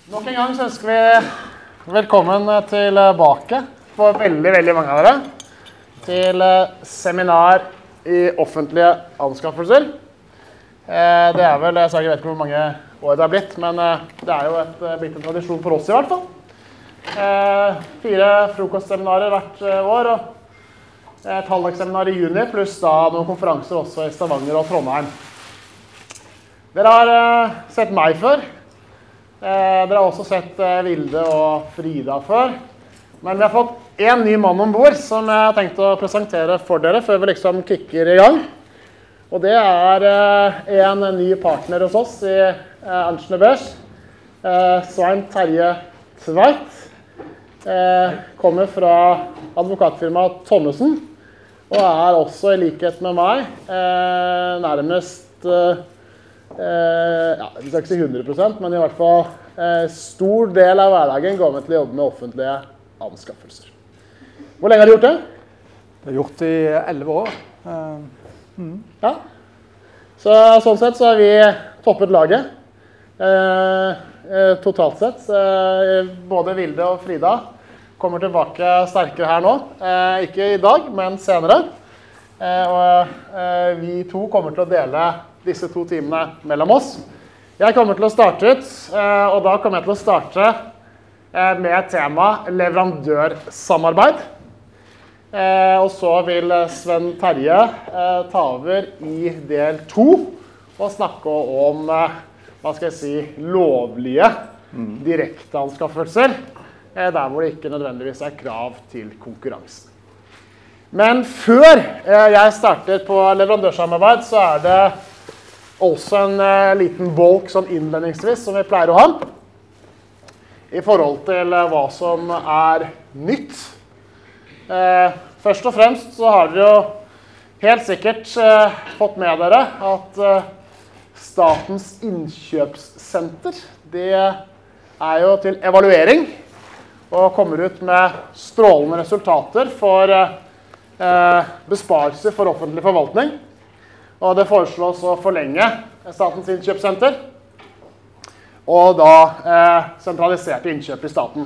Nok en gang så ønsker vi velkommen tilbake for veldig mange av dere til seminar i offentlige anskaffelser. Det vel, jeg vet ikke hvor mange år det har blitt, men det jo blitt en tradisjon for oss i hvert fall. 4 frokostseminarer hvert år og et halvdagsseminar i juni, pluss da noen konferanser også i Stavanger og Trondheim. Dere har sett meg før. Dere har også sett Vilde og Frida før. Men vi har fått en ny mann ombord som jeg har tenkt å presentere for dere før vi liksom kicker i gang. Og det en ny partner hos oss i Arntzen & Børs. Svein Terje Tveit. Kommer fra advokatfirmaet Thommessen. Og også i likhet med meg nærmest vi skal ikke si 100%, men i hvert fall stor del av hverdagen går med til å jobbe med offentlige anskaffelser. Hvor lenge har du gjort det? Det har gjort det i 11 år. Ja. Sånn sett så har vi toppet laget. Totalt sett. Både Vilde og Frida kommer tilbake sterkere her nå. Ikke i dag, men senere. Og vi to kommer til å dele disse 2 timene mellom oss. Jeg kommer til å starte ut, og da kommer jeg til å starte med tema leverandørsamarbeid. Og så vil Svein Terje ta over i del 2 og snakke om, hva skal jeg si, lovlige direkteanskaffelser, der hvor det ikke nødvendigvis krav til konkurransen. Men før jeg starter på leverandørsamarbeid, så det også en liten bolk sånn innledningsvis som vi pleier å ha i forhold til hva som nytt. Først og fremst så har dere jo helt sikkert fått med dere at Statens innkjøpssenter, det jo til evaluering og kommer ut med strålende resultater for besparelser for offentlig forvaltning. Og det foreslås å forlenge Statens innkjøpssenter, og da sentraliserte innkjøp i staten.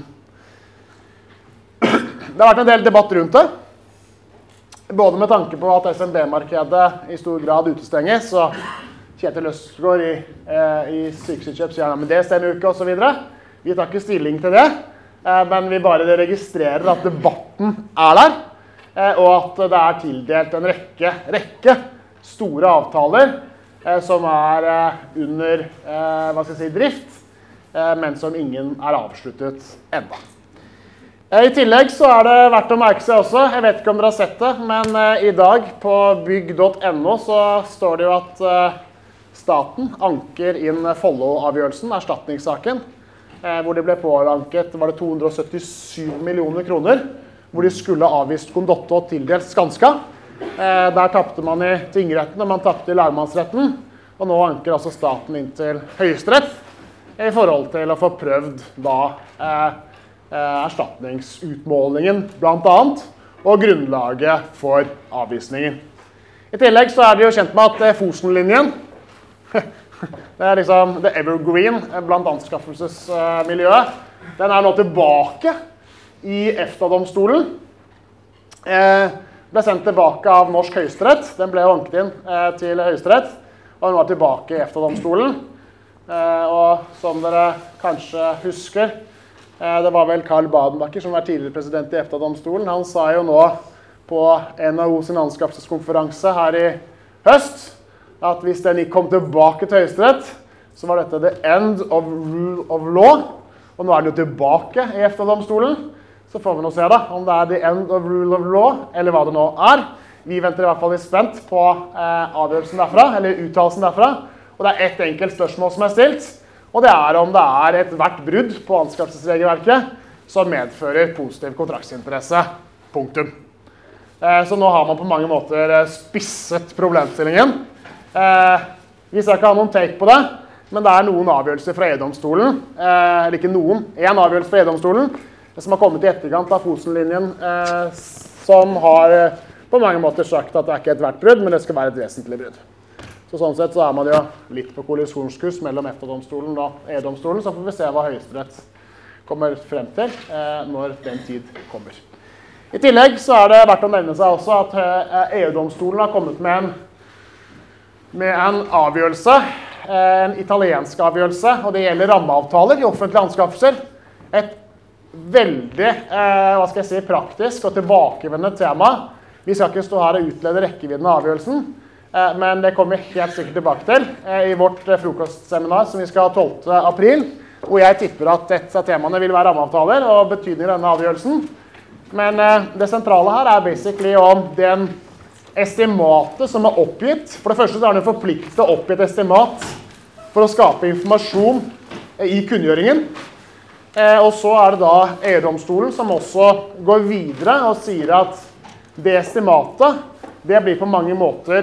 Det har vært en del debatt rundt det, både med tanke på at SMB-markedet i stor grad utestenges, så Kjetil Østgaard i Sykehusinnkjøp sier men det stemmer jo ikke, og så videre. Vi tar ikke stilling til det, men vi bare registrerer at debatten der, og at det tildelt en rekke store avtaler som under hva skal jeg si, drift, men som ingen avsluttet enda. I tillegg så det verdt å merke seg også, jeg vet ikke om dere har sett det, men i dag på bygg.no så står det jo at staten anker inn Follo-avgjørelsen, erstatningssaken, hvor det ble påanket, var det 277 millioner kroner, hvor de skulle avvist Condotte og tildelt Skanska. Der tappte man i tingretten, og man tappte i lagmannsretten, og nå anker altså staten inn til Høyesterett i forhold til å få prøvd da erstatningsutmålingen blant annet, og grunnlaget for avvisningen. I tillegg så det jo kjent med at Fosen-linjen, det liksom the evergreen blant anskaffelsesmiljøet, den nå tilbake i EFTA-domstolen. Ble sendt tilbake av Norsk Høyesterett. Den ble anket inn til Høyesterett, og den var tilbake i EFTA-domstolen. Og som dere kanskje husker, det var vel Karl Badenbacher som var tidligere president i EFTA-domstolen. Han sa jo nå på NHO sin anskaffelseskonferanse her i høst, at hvis den ikke kom tilbake til Høyesterett, så var dette the end of rule of law, og nå den jo tilbake i EFTA-domstolen. Så får vi nå se da, om det the end of rule of law, eller hva det nå Vi venter i hvert fall litt spent på avgjørelsen derfra, eller uttalelsen derfra. Og det ett enkelt spørsmål som stilt, og det om det et hvert brudd på anskaffelsesregelverket som medfører positiv kontraktsinteresse. Punktum. Så nå har man på mange måter spisset problemstillingen. Vi skal ikke ha noen take på det, men det noen avgjørelser fra EU-domstolen, eller ikke noen, en avgjørelse fra EU-domstolen, som har kommet i etterkant av Fosen-linjen, som har på mange måter sagt at det ikke et hvert brudd, men det skal være et vesentlig brudd. Så sånn sett så er man jo litt på kollisjonskurs mellom EFTA-domstolen og EU-domstolen, så får vi se hva Høyesterett kommer frem til når den tid kommer. I tillegg så er det verdt å nevne seg også at EU-domstolen har kommet med en avgjørelse, en italiensk avgjørelse, og det gjelder rammeavtaler i offentlige anskaffelser. Et veldig, hva skal jeg si, praktisk og tilbakevendende tema. Vi skal ikke stå her og utlede rekkevidden av avgjørelsen, men det kommer vi helt sikkert tilbake til i vårt frokostseminar som vi skal ha 12. april, hvor jeg tipper at et av temaene vil være rammeavtaler og betydningen av denne avgjørelsen. Men det sentrale her er basically om den estimatet som er oppgitt. For det første så er det forpliktet å oppgi et estimat for å skape informasjon i kunngjøringen. Og så er det da EU-domstolen som også går videre og sier at det estimatet, det blir på mange måter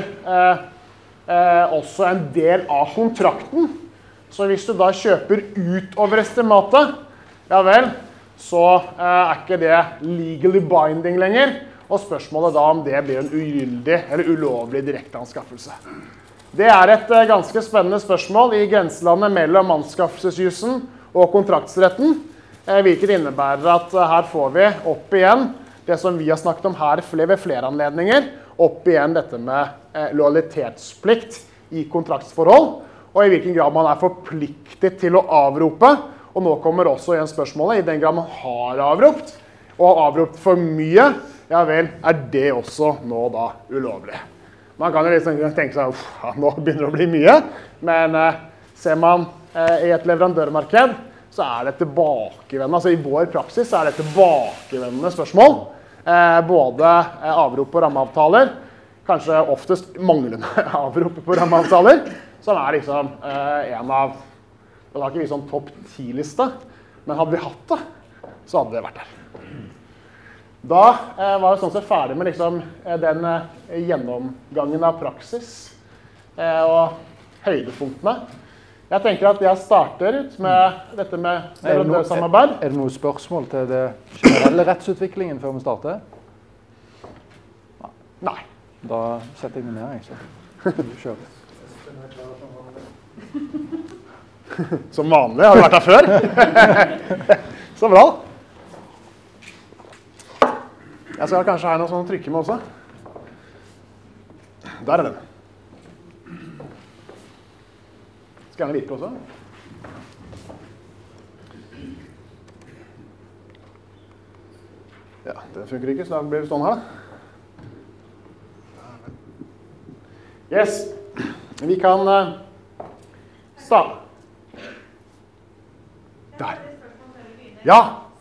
også en del av kontrakten. Så hvis du da kjøper ut over estimatet, ja vel, så er ikke det legally binding lenger. Og spørsmålet da om det blir en ugyldig eller ulovlig direkteanskaffelse. Det er et ganske spennende spørsmål i grenselandet mellom anskaffelsesjussen og kontraktsretten, hvilket innebærer at her får vi opp igjen det som vi har snakket om her ved flere anledninger, opp igjen dette med lojalitetsplikt i kontraktsforhold, og i hvilken grad man er forpliktet til å avrope. Og nå kommer også igjen spørsmålet, i den grad man har avropt, og har avropt for mye, ja vel, er det også nå da ulovlig. Man kan jo liksom tenke seg, ja, nå begynner det å bli mye, men ser man i et leverandørmarked, så er det tilbakevendende, altså i vår praksis er det tilbakevendende spørsmål. Både avrop på rammeavtaler, kanskje oftest manglende avrop på rammeavtaler, som er liksom en av, det har ikke vi sånn topp 10-liste, men hadde vi hatt det, så hadde det vært der. Da var vi sånn sett ferdig med liksom den gjennomgangen av praksis og høydepunktene. Jeg tenker at jeg starter ut med dette med leverandørsamarbeid. Er det noen spørsmål til det generelle rettsutviklingen før vi starter? Nei. Da setter jeg meg ned, jeg, så du kjører. Som vanlig, har du vært her før? Så bra. Jeg skal kanskje ha noe sånn å trykke med også. Der er den. Skal gjerne virke også. Ja, det funker ikke, så da blir vi stående her da. Yes, vi kan starte. Der. Ja!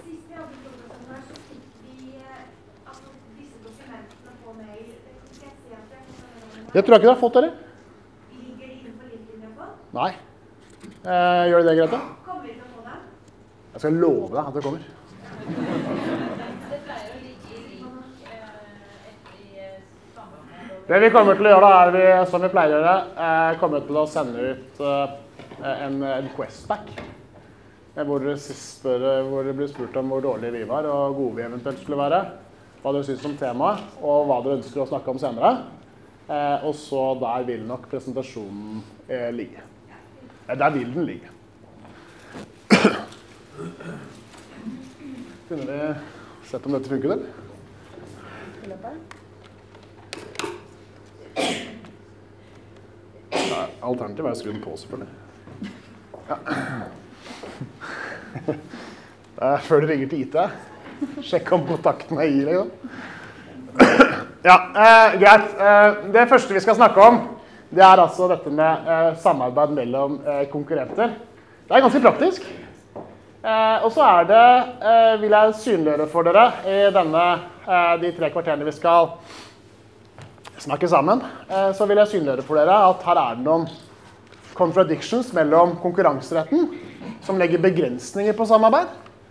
Jeg tror ikke dere har fått det. Nei. Gjør det Grete? Kommer vi til å få det? Jeg skal love deg at det kommer. Det pleier å ligge i link etter samarbeid. Det vi kommer til å gjøre da, er vi, som vi pleier å gjøre, kommer til å sende ut en questback. Hvor det blir spurt om hvor dårlige vi var, og gode vi eventuelt skulle være. Hva dere synes om temaet, og hva dere ønsker å snakke om senere. Og så der vil nok presentasjonen ligge. Der vil den ligge. Kunne vi sett om dette funker, eller? Ja, alternativet er å skru den på, selvfølgelig. Ja. Det er før du ringer til IT. Sjekk om kontakten er i, liksom. Ja, greit. Det første vi skal snakke om, det er altså dette med samarbeid mellom konkurrenter. Det er ganske praktisk. Og så er det, vil jeg synliggjøre for dere i de 3 kvarterene vi skal snakke sammen, så vil jeg synliggjøre for dere at her er det noen contradictions mellom konkurranseretten, som legger begrensninger på samarbeid,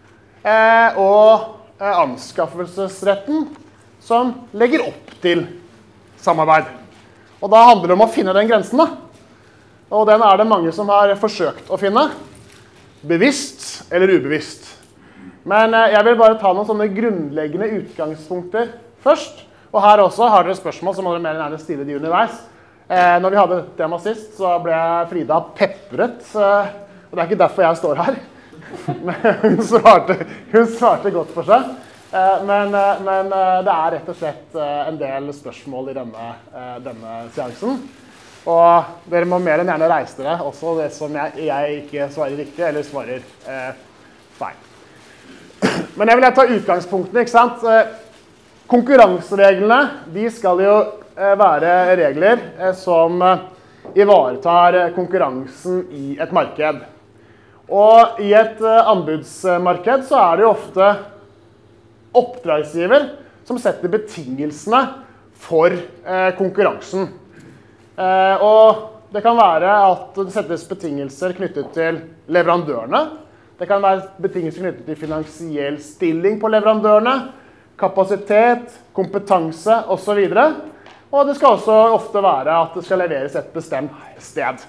og anskaffelsesretten, som legger opp til samarbeid. Og da handler det om å finne den grensen, da. Og den er det mange som har forsøkt å finne, bevisst eller ubevisst. Men jeg vil bare ta noen sånne grunnleggende utgangspunkter først. Og her også har dere spørsmål, så må dere mer enn gjerne stille de underveis. Når vi hadde tema sist, så ble Frida pepret, og det ikke derfor jeg står her. Men hun svarte godt for seg. Men det rett og slett en del spørsmål i denne seansen. Og dere må mer enn gjerne reise dere, også det som jeg ikke svarer riktig, eller svarer feil. Men jeg vil ta utgangspunktene, ikke sant? Konkurransereglene, de skal jo være regler som ivaretar konkurransen i et marked. Og i et anbudsmarked så det jo ofte oppdragsgiver som setter betingelsene for konkurransen. Og det kan være at det settes betingelser knyttet til leverandørene. Det kan være betingelser knyttet til finansiell stilling på leverandørene, kapasitet, kompetanse og så videre. Og det skal også ofte være at det skal leveres et bestemt sted.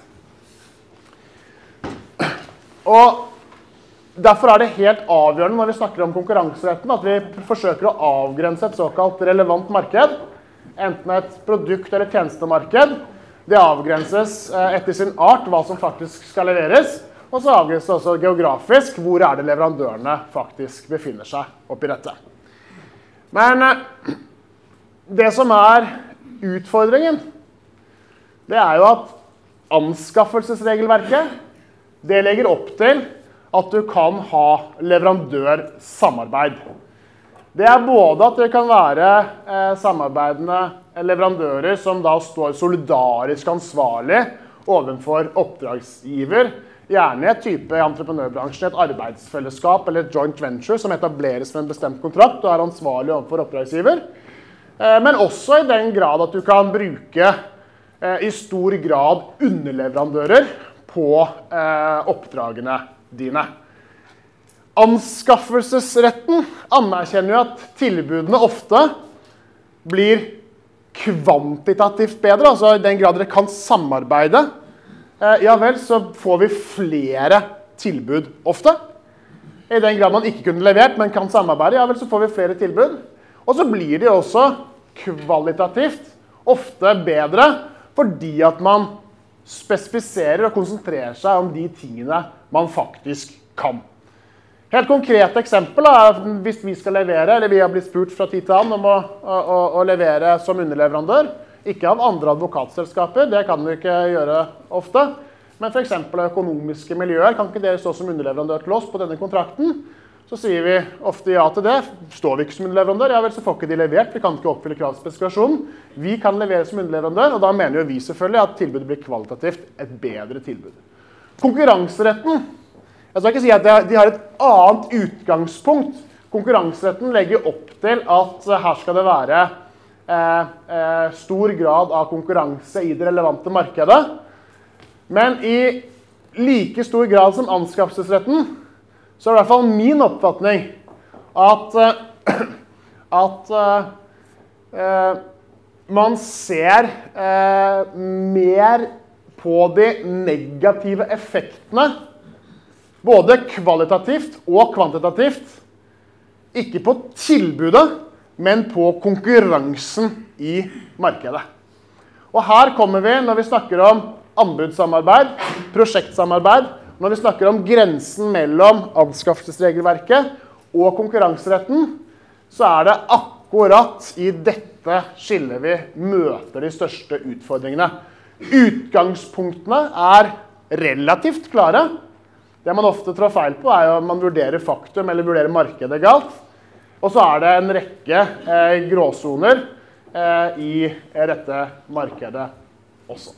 Og derfor det helt avgjørende når vi snakker om konkurranseretten at vi forsøker å avgrense et såkalt relevant marked, enten et produkt- eller tjenestemarked. Det avgrenses etter sin art hva som faktisk skal leveres, og så avgrenses det også geografisk hvor det leverandørene faktisk befinner seg oppi dette. Men det som utfordringen, det jo at anskaffelsesregelverket det legger opp til at du kan ha leverandørsamarbeid. Det både at det kan være samarbeidende leverandører som da står solidarisk ansvarlig overfor oppdragsgiver, gjerne et type entreprenørbransjen, et arbeidsfellesskap eller et joint venture som etableres med en bestemt kontrakt og ansvarlig overfor oppdragsgiver. Men også i den grad at du kan bruke i stor grad underleverandører på oppdragene dine. Anskaffelsesretten anerkjenner jo at tilbudene ofte blir kvantitativt bedre, altså i den grad dere kan samarbeide. Ja vel, så får vi flere tilbud ofte. I den grad man ikke kunne levert, men kan samarbeide, ja vel, så får vi flere tilbud. Og så blir det også kvalitativt ofte bedre, fordi at man spesifiserer og konsentrerer seg om de tingene man faktisk kan. Helt konkret eksempel hvis vi skal levere, eller vi har blitt spurt fra tid til annen om å levere som underleverandør, ikke av andre advokatselskaper, det kan vi ikke gjøre ofte, men for eksempel økonomiske miljøer, kan ikke dere stå som underleverandør til oss på denne kontrakten? Så sier vi ofte ja til det. Står vi ikke som underleverandør, ja vel, så får ikke de levert. Vi kan ikke oppfylle kravspesifikasjonen. Vi kan levere som underleverandør, og da mener jo vi selvfølgelig at tilbudet blir kvalitativt et bedre tilbud. Konkurranseretten, jeg skal ikke si at de har et annet utgangspunkt. Konkurranseretten legger opp til at her skal det være stor grad av konkurranse i det relevante markedet. Men i like stor grad som anskaffelsesretten, så det i hvert fall min oppfatning at man ser mer på de negative effektene, både kvalitativt og kvantitativt, ikke på tilbudet, men på konkurransen i markedet. Og her kommer vi, når vi snakker om anbudssamarbeid, prosjektsamarbeid, når vi snakker om grensen mellom anskaffelsesregelverket og konkurranseretten, så det akkurat i dette skillet vi møter de største utfordringene. Utgangspunktene relativt klare. Det man ofte trår feil på jo at man vurderer faktum eller vurderer markedet galt. Og så det en rekke gråsoner i dette markedet også.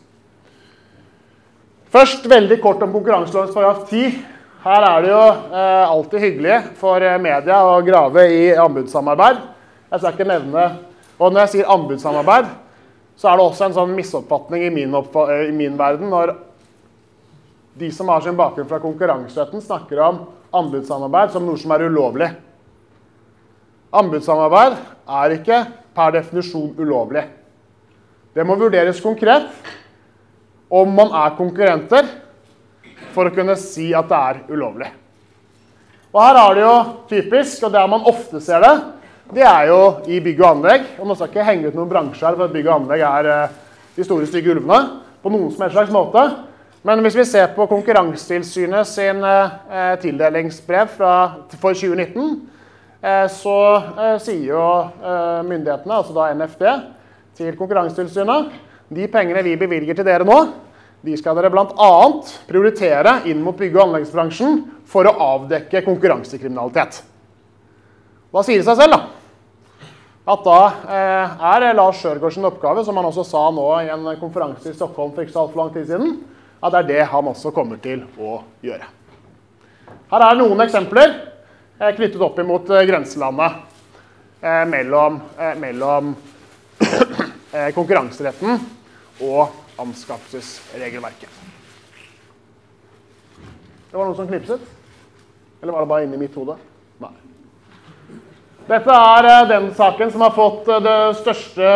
Først veldig kort om konkurranselovens paragraf 10. Her det jo alltid hyggelig for media å grave i anbudssamarbeid. Jeg skal ikke nevne, og når jeg sier anbudssamarbeid, så det også en sånn misoppfatning i min verden når de som har sin bakgrunn fra konkurranseretten snakker om anbudssamarbeid som noe som ulovlig. Anbudssamarbeid ikke per definisjon ulovlig. Det må vurderes konkret om man konkurrenter for å kunne si at det ulovlig. Og her det jo typisk, og der man ofte ser det jo i bygg og anlegg. Og nå skal jeg ikke henge ut noen bransjer, for bygg og anlegg de store stygge ulvene på noen som helst slags måte. Men hvis vi ser på Konkurransetilsynet sin tildelingsbrev for 2019, så sier jo myndighetene, altså da NFD, til Konkurransetilsynet, de pengene vi bevilger til dere nå, de skal dere blant annet prioritere inn mot bygge- og anleggsbransjen for å avdekke konkurransekriminalitet. Da sier det seg selv da, at da Lars Sjørgaards oppgave, som han også sa nå i en konferanse i Stockholm for ikke så alt for lang tid siden, at det det han også kommer til å gjøre. Her noen eksempler knyttet opp imot grenselandet mellom konkurranseretten og anskaffelsesregelverket. Det var noen som knipset? Eller var det bare inni mitt hode? Nei. Dette den saken som har fått det største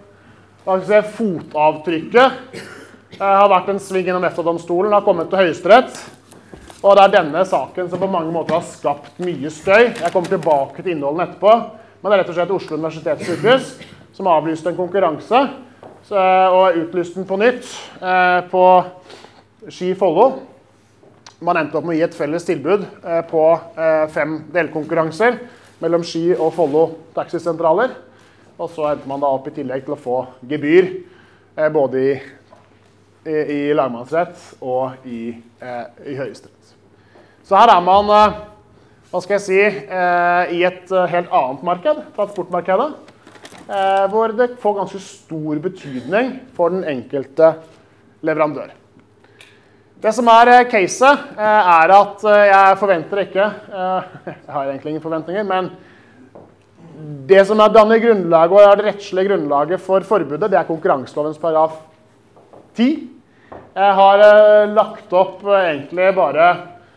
fotavtrykket. Det har vært en sving gjennom EFTA-domstolen, har kommet til Høyesterett. Og det denne saken som på mange måter har skapt mye støy. Jeg kommer tilbake til innholdet etterpå. Men det rett og slett Oslo Universitetssykehus som avlyste en konkurranse og utlyste den på nytt på Ski-Follo. Man endte opp med å gi et felles tilbud på 5 delkonkurranser mellom Ski og Follo taxisentraler. Og så endte man da opp i tillegg til å få gebyr både i lagmannsrett og i Høyesterett. Så her man, hva skal jeg si, i et helt annet marked, transportmarkedet, hvor det får ganske stor betydning for den enkelte leverandør. Det som caset at jeg forventer ikke, jeg har egentlig ingen forventninger, men det som danner grunnlaget og det rettslige grunnlaget for forbudet, det konkurranselovens paragraf 10. Jeg har lagt opp egentlig bare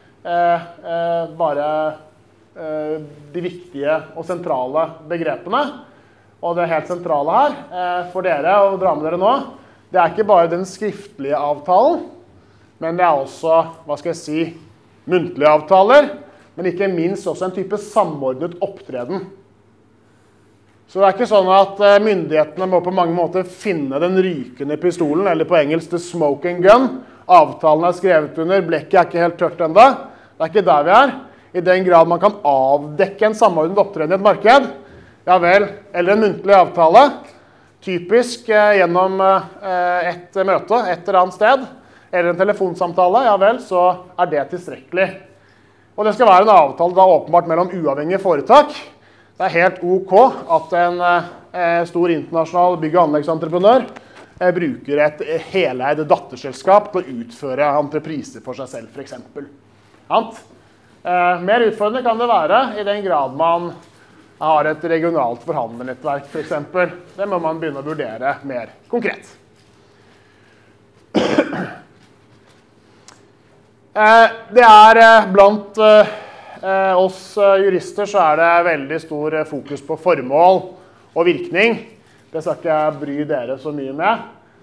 de viktige og sentrale begrepene. Og det helt sentrale her for dere å dra med dere nå, det ikke bare den skriftlige avtalen, men det også, hva skal jeg si, muntlige avtaler, men ikke minst også en type samordnet opptreden. Så det ikke sånn at myndighetene må på mange måter finne den rykende pistolen, eller på engelsk the smoking gun. Avtalen skrevet under, blekket ikke helt tørt enda. Det ikke der vi I den grad man kan avdekke en samordnet opptreden i et marked, ja vel, eller en muntlig avtale, typisk gjennom et møte et eller annet sted, eller en telefonsamtale, ja vel, så det tilstrekkelig. Og det skal være en avtale da åpenbart mellom uavhengige foretak. Det helt ok at en stor internasjonal bygg- og anleggsentreprenør bruker et heleid datterselskap til å utføre entrepriser for seg selv, for eksempel. Mer utfordrende kan det være i den grad man har et regionalt forhandlernettverk, for eksempel. Det må man begynne å vurdere mer konkret. Det blant oss jurister så det veldig stor fokus på formål og virkning. Det skal ikke jeg bry dere så mye med.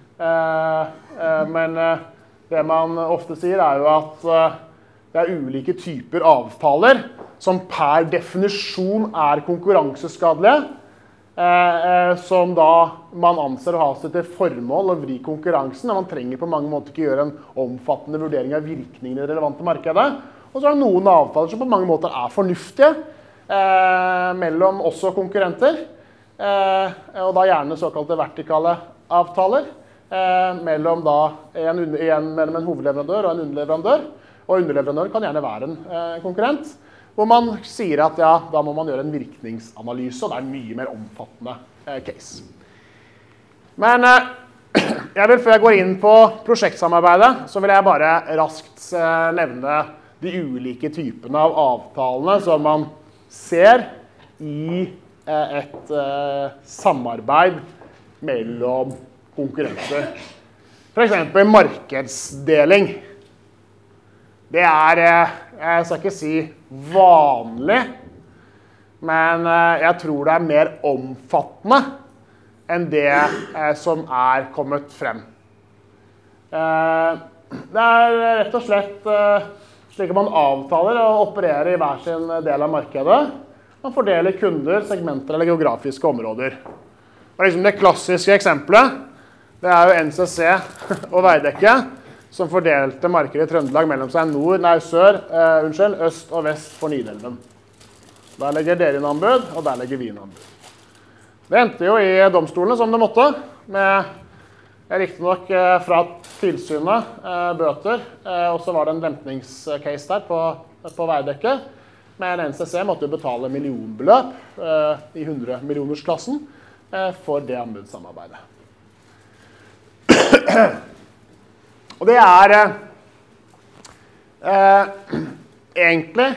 Men det man ofte sier jo at det ulike typer avtaler som per definisjon konkurranseskadelige, som da man anser å ha seg til formål å vri konkurransen, og man trenger på mange måter ikke gjøre en omfattende vurdering av virkningen i det relevante markedet. Og så det noen avtaler som på mange måter fornuftige mellom også konkurrenter, og da gjerne såkalte vertikale avtaler, mellom da mellom en hovedleverandør og en underleverandør. Og underleverandør kan gjerne være en konkurrent, hvor man sier at ja, da må man gjøre en virkningsanalyse, og det en mye mer omfattende case. Men før jeg går inn på prosjektsamarbeidet, så vil jeg bare raskt nevne de ulike typene av avtalene som man ser i et samarbeid mellom konkurrenter. For eksempel markedsdeling. Det jeg skal ikke si vanlig, men jeg tror det mer omfattende enn det som kommet frem. Det rett og slett slik at man avtaler og opererer i hver sin del av markedet. Man fordeler kunder, segmenter eller geografiske områder. Og liksom det klassiske eksempelet, Det er jo NCC og Veidekke som fordelte markedet i Trøndelag mellom seg øst og vest for Nidelven. Der legger dere inn anbud, og der legger vi inn anbud. Det endte jo i domstolene som det måtte, med riktig nok fra tilsynet bøter, og så var det en dempningscase der på Veidekke. Men NCC måtte jo betale millionbeløp i 100-millionersklassen for det anbudssamarbeidet. Og det er egentlig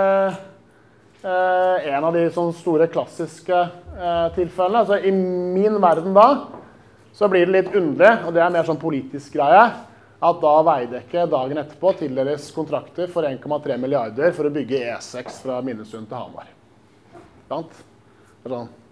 en av de sånne store klassiske tilfellene. Altså, i min verden da, så blir det litt underlig, og det er mer sånn politisk greie, at da Veidekke dagen etterpå tildeles kontrakter for 1,3 milliarder for å bygge E6 fra Minnesund til Hamar. Sant? Det er sånn.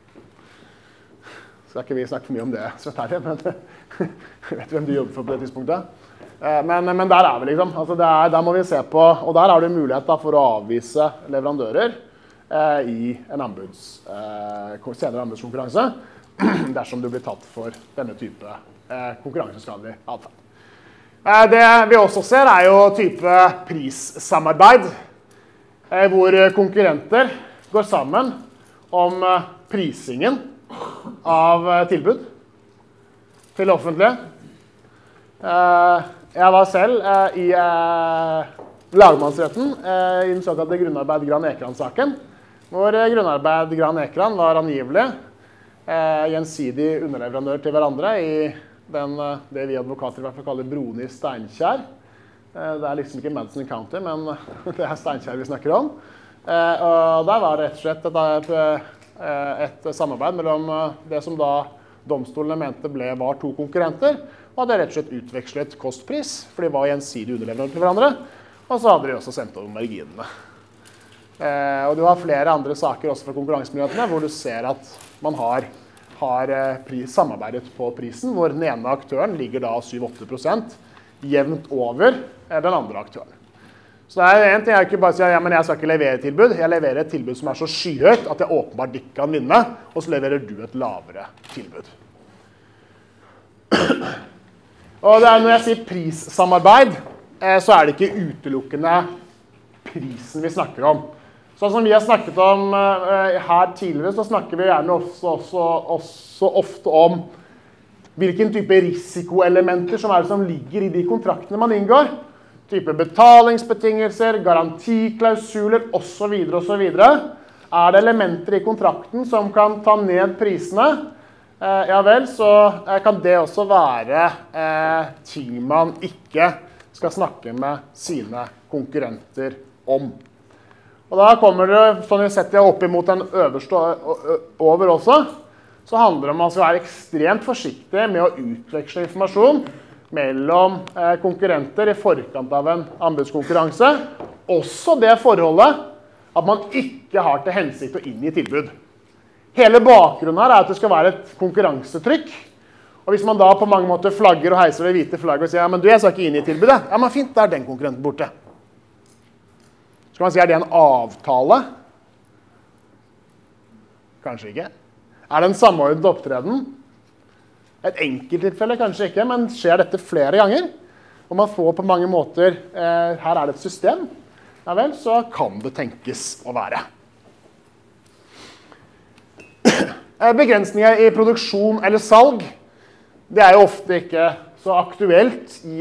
Skal ikke vi snakke for mye om det, Svetterje, men jeg vet hvem du jobber for på det tidspunktet. Men der er vi liksom. Altså der må vi se på, og der har du mulighet da, for å avvise leverandører i en senere anbudskonkurranse, dersom du blir tatt for denne type konkurranseskadelig atferd. Det vi også ser er jo type prissamarbeid, hvor konkurrenter går sammen om prisingen av tilbud til det offentlige. Jeg var selv i lagmannsretten i den såkalte Grunnarbeid Gran Ekran-saken, hvor Grunnarbeid Gran Ekran var angivelig gjensidig underleverandør til hverandre i det vi advokater i hvert fall kaller Broni Steinkjer. Det er liksom ikke Madison County, men det er Steinkjer vi snakker om. Og der var det rett og slett et samarbeid mellom det som da domstolene mente var to konkurrenter, og hadde rett og slett utvekslet kostpris, for de var gjensidig underleverandør til hverandre, og så hadde de også sendt over marginene. Og du har flere andre saker også fra konkurransemyndighetene, hvor du ser at man har samarbeidet på prisen, hvor den ene aktøren ligger da 7-8% jevnt over den andre aktøren. Så det er en ting jeg ikke bare sier, ja, men jeg skal ikke levere et tilbud. Jeg leverer et tilbud som er så skyhøyt at jeg åpenbart ikke kan vinne, og så leverer du et lavere tilbud. Og når jeg sier prissamarbeid, så er det ikke utelukkende prisen vi snakker om. Sånn som vi har snakket om her tidligere, så snakker vi gjerne også ofte om hvilken type risikoelementer som ligger i de kontraktene man inngår. Type betalingsbetingelser, garantiklausuler osv. osv. Er det elementer i kontrakten som kan ta ned prisene? Ja vel, så kan det også være ting man ikke skal snakke med sine konkurrenter om. Og da kommer det, sånn vi setter opp imot den øverste over også, så handler det om at man skal være ekstremt forsiktig med å utveksle informasjon mellom konkurrenter i forkant av en anbudskonkurranse. Også det forholdet at man ikke har til hensikt å inngi tilbud. Hele bakgrunnen her er at det skal være et konkurransetrykk. Og hvis man da på mange måter flagger og heiser det hvite flagget og sier, ja, men du, jeg skal ikke inngi tilbudet. Ja, men fint, da er den konkurrenten borte. Skal man si, er det en avtale? Kanskje ikke. Er det en samordnet opptreden? Et enkelttilfelle kanskje ikke, men skjer dette flere ganger? Og man får på mange måter, her er det et system, ja vel, så kan det tenkes å være. Begrensninger i produksjon eller salg, det er jo ofte ikke så aktuelt i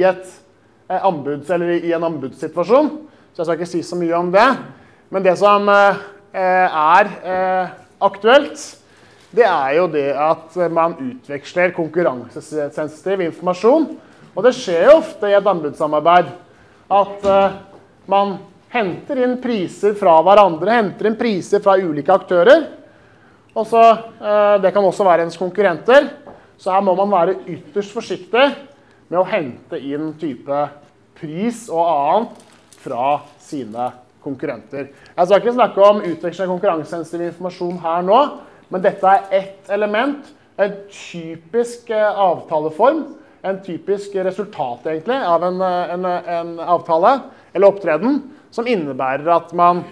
en anbudssituasjon, så jeg skal ikke si så mye om det. Men det som er aktuelt, det er jo det at man utveksler konkurransesensitiv informasjon. Og det skjer jo ofte i et anbudssamarbeid at man henter inn priser fra hverandre, henter inn priser fra ulike aktører. Og så, det kan også være ens konkurrenter. Så her må man være ytterst forsiktig med å hente inn type pris og annet fra sine konkurrenter. Jeg skal ikke snakke om utveksling av konkurransesensitiv informasjon her nå, men dette er ett element, en typisk avtaleform, en typisk resultat egentlig av en avtale eller opptreden, som innebærer at man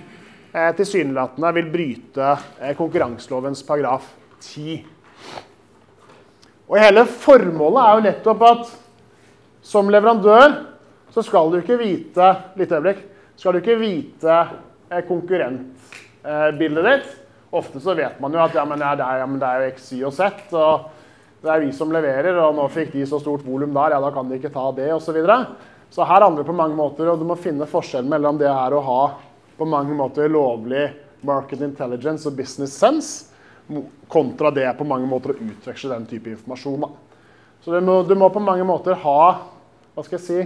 tilsynelatende vil bryte konkurranselovens paragraf 10. Og hele formålet jo nettopp at som leverandør så skal du ikke vite, skal du ikke vite konkurrentbildet ditt. Ofte så vet man jo at ja, men det er jo X, Y og Z, og det er vi som leverer, og nå fikk de så stort volum der, ja da kan de ikke ta det, og så videre. Så her handler det på mange måter, og du må finne forskjellen mellom det her å ha på mange måter lovlig market intelligence og business sense, kontra det på mange måter å utveksle den type informasjon. Da. Så du må på mange måter ha, hva skal jeg si,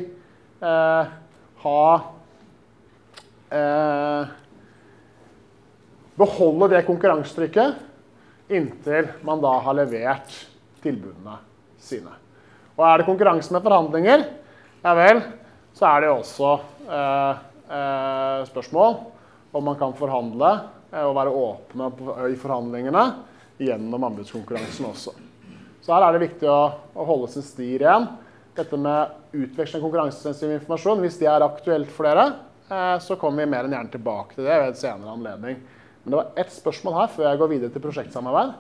beholde det konkurransetrykket inntil man da har levert tilbudene sine. Og det konkurranse med forhandlinger, ja vel, så det også spørsmål om man kan forhandle og være åpne i forhandlingene gjennom anbudskonkurransen også. Så her det viktig å holde sin sti ren. Dette med utveksling av konkurransesensitiv informasjon, hvis det aktuelt for dere, så kommer vi mer enn gjerne tilbake til det ved et senere anledning. Men det var ett spørsmål her før jeg går videre til prosjektsamarbeid.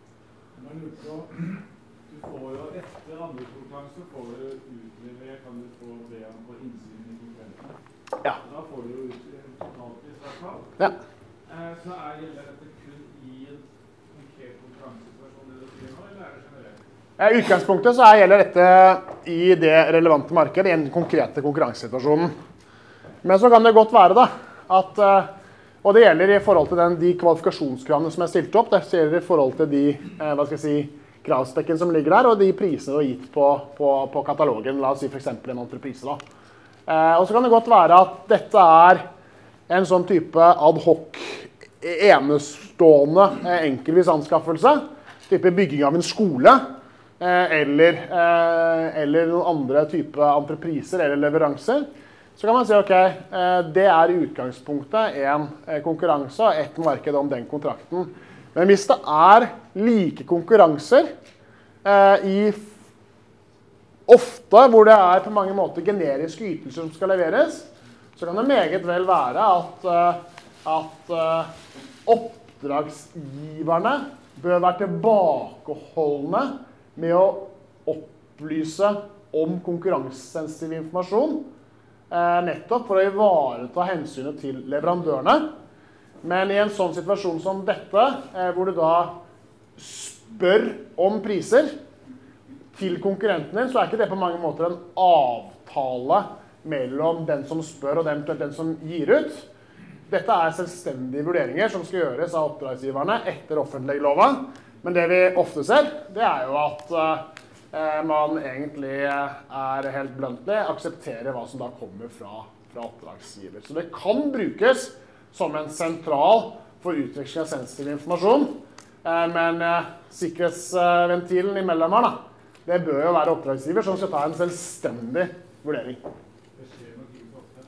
Du får jo etter anbudskonkurranse, får du utlevere, kan du få be om på innsyn i konkurrentene. Ja. Da får du jo totalpris i hvert fall. Ja. Så gjelder dette kun i en konkret konkurransesituasjon eller generelt? I utgangspunktet så gjelder dette i det relevante markedet, i en konkrete konkurransesituasjonen. Men så kan det godt være da, at, og det gjelder i forhold til de kvalifikasjonskravene som stilt opp, det gjelder i forhold til de, hva skal jeg si, kravspekken som ligger der, og de prisene du har gitt på katalogen, la oss si for eksempel en entreprise da. Og så kan det godt være at dette en sånn type ad hoc, enestående, enkeltvis anskaffelse, type bygging av en skole, eller noen andre type entrepriser eller leveranser, så kan man si, ok, det i utgangspunktet en konkurranse og et marked om den kontrakten. Men hvis det like konkurranser, ofte hvor det på mange måter generiske ytelser som skal leveres, så kan det meget vel være at oppdragsgiverne bør være tilbakeholdne med å opplyse om konkurransesensitiv informasjon, nettopp for å ivareta hensynet til leverandørene. Men i en sånn situasjon som dette, hvor du da spør om priser til konkurrentene, så ikke det på mange måter en avtale mellom den som spør og eventuelt den som gir ut. Dette selvstendige vurderinger som skal gjøres av oppdragsgiverne etter offentlighetsloven. Men det vi ofte ser, det jo at man egentlig helt bluntly aksepterer hva som da kommer fra oppdragsgiver. Så det kan brukes som en sentral for utveksling av sensitiv informasjon. Men sikkerhetsventilen imellom her, det bør jo være oppdragsgiver som skal ta en selvstendig vurdering. Det skjer nok ikke så ofte.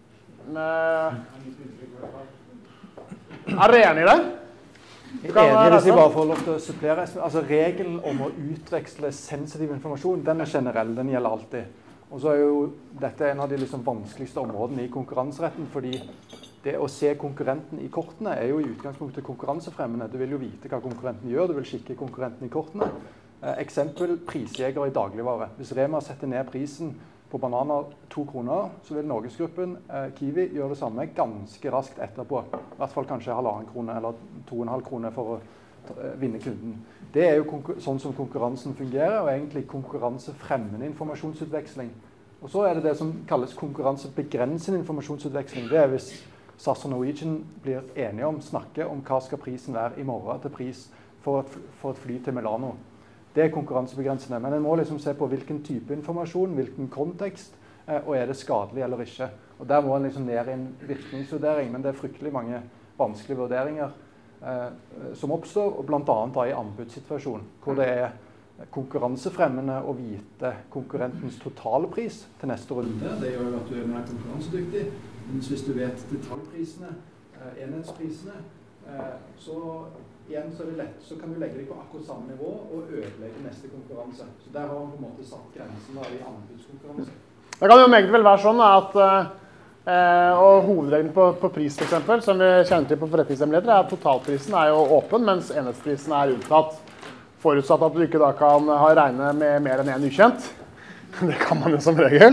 Dere enig i det? Jeg enig i det, så jeg bare får lov til å supplere. Altså, regelen om å utveksle sensitiv informasjon, den generell, den gjelder alltid. Og så jo dette en av de liksom vanskeligste områdene i konkurranseretten, fordi det å se konkurrenten i kortene jo i utgangspunktet konkurransefremmende. Du vil jo vite hva konkurrenten gjør, du vil kikke konkurrenten i kortene. Eksempel, prisjeger i dagligvare. Hvis Rema setter ned prisen på bananer 2 kroner, så vil Norgesgruppen, Kiwi, gjøre det samme ganske raskt etterpå. I hvert fall kanskje 1,5 kroner eller 2,5 kroner for å vinne kunden. Det jo sånn som konkurransen fungerer, og egentlig konkurransefremmende informasjonsutveksling. Og så det som kalles konkurransebegrensende informasjonsutveksling. Det hvis SAS og Norwegian blir enige om, snakker om hva skal prisen være i morgen til pris for et fly til Milano. Det konkurransebegrensende, men en må liksom se på hvilken type informasjon, hvilken kontekst, og det skadelig eller ikke. Og der må en liksom ned i en virkningsvurdering, men det fryktelig mange vanskelige vurderinger som oppstår, og blant annet i anbudssituasjon, hvor det konkurransefremmende å vite konkurrentens totale pris til neste runde. Det gjør jo at du mer konkurransedyktig, mens hvis du vet detaljprisene, enhetsprisene, så igjen så det lett, så kan du legge deg på akkurat samme nivå og ødelegge neste konkurranse. Så der har man på en måte satt grensen i anbudskonkurranse. Det kan jo meget vel være sånn at og hovedregelen på pris for eksempel, som vi kjenner til på forretningshemmeligheter, at totalprisen jo åpen, mens enhetsprisen unntatt. Forutsatt at du ikke da kan ha regne med mer enn en ukjent. Det kan man jo som regel.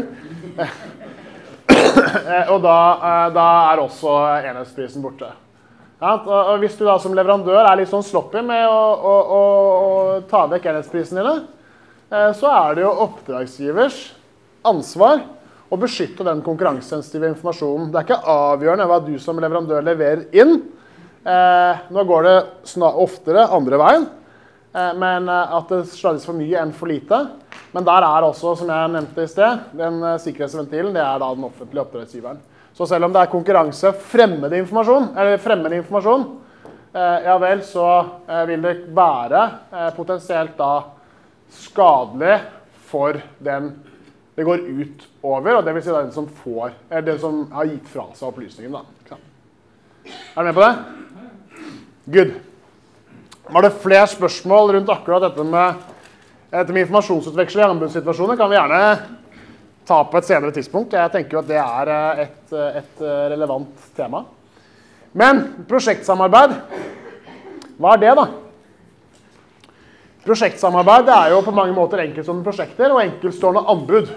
Og da også enhetsprisen borte. Ja, og hvis du da som leverandør litt sånn sloppy med å ta vekk enhetsprisen dine, så det jo oppdragsgivers ansvar å beskytte den konkurransesensitive informasjonen. Det ikke avgjørende hva du som leverandør leverer inn. Nå går det oftere andre veien, men at det slades for mye enn for lite. Men der også, som jeg nevnte i sted, den sikkerhetsventilen, det da den offentlige oppdragsgiveren. Så selv om det konkurranse fremmed informasjon, ja vel, så vil det være potensielt da skadelig for den det går ut over, og det vil si den som den som har gitt fra seg opplysningen da. Du med på det? Good. Var det flere spørsmål rundt akkurat dette med informasjonsutveksling i anbudssituasjoner? Kan vi gjerne ta på et senere tidspunkt. Jeg tenker jo at det et relevant tema. Men prosjektsamarbeid, hva det da? Prosjektsamarbeid det jo på mange måter enkeltstående prosjekter og enkeltstående anbud.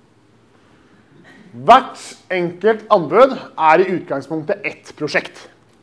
Hvert enkelt anbud i utgangspunktet ett prosjekt.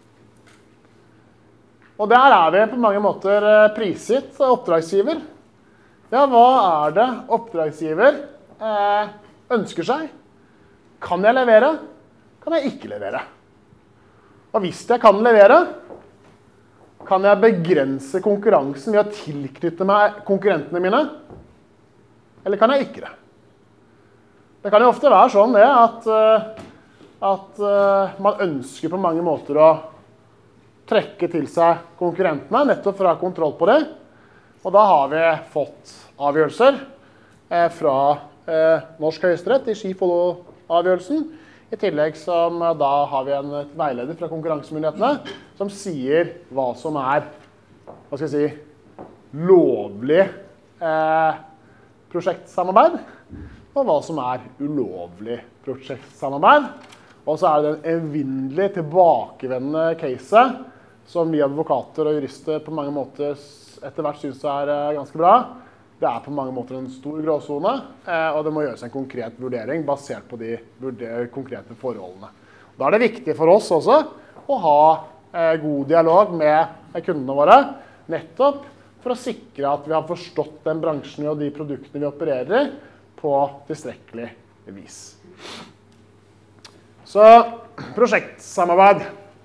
Og der vi på mange måter prisgitt oppdragsgiver. Ja, hva det oppdragsgiver ønsker seg? Kan jeg levere? Kan jeg ikke levere? Og hvis jeg kan levere, kan jeg begrense konkurransen ved å tilknytte meg konkurrentene mine? Eller kan jeg ikke det? Det kan jo ofte være sånn det at man ønsker på mange måter å trekke til seg konkurrentene, nettopp for å ha kontroll på det. Og da har vi fått avgjørelser fra Norsk Høyesterett i Ski-Follo-avgjørelsen. I tillegg som da har vi en veileder fra konkurransemyndighetene som sier hva som hva skal jeg si, lovlig prosjektsamarbeid, og hva som ulovlig prosjektsamarbeid. Og så det en evinnelig tilbakevendende case som vi advokater og jurister på mange måter etter hvert synes ganske bra. Det på mange måter en stor gråzone, og det må gjøres en konkret vurdering basert på de konkrete forholdene. Da det viktig for oss også å ha god dialog med kundene våre, nettopp for å sikre at vi har forstått den bransjen og de produktene vi opererer i på tilstrekkelig vis. Så prosjektsamarbeid.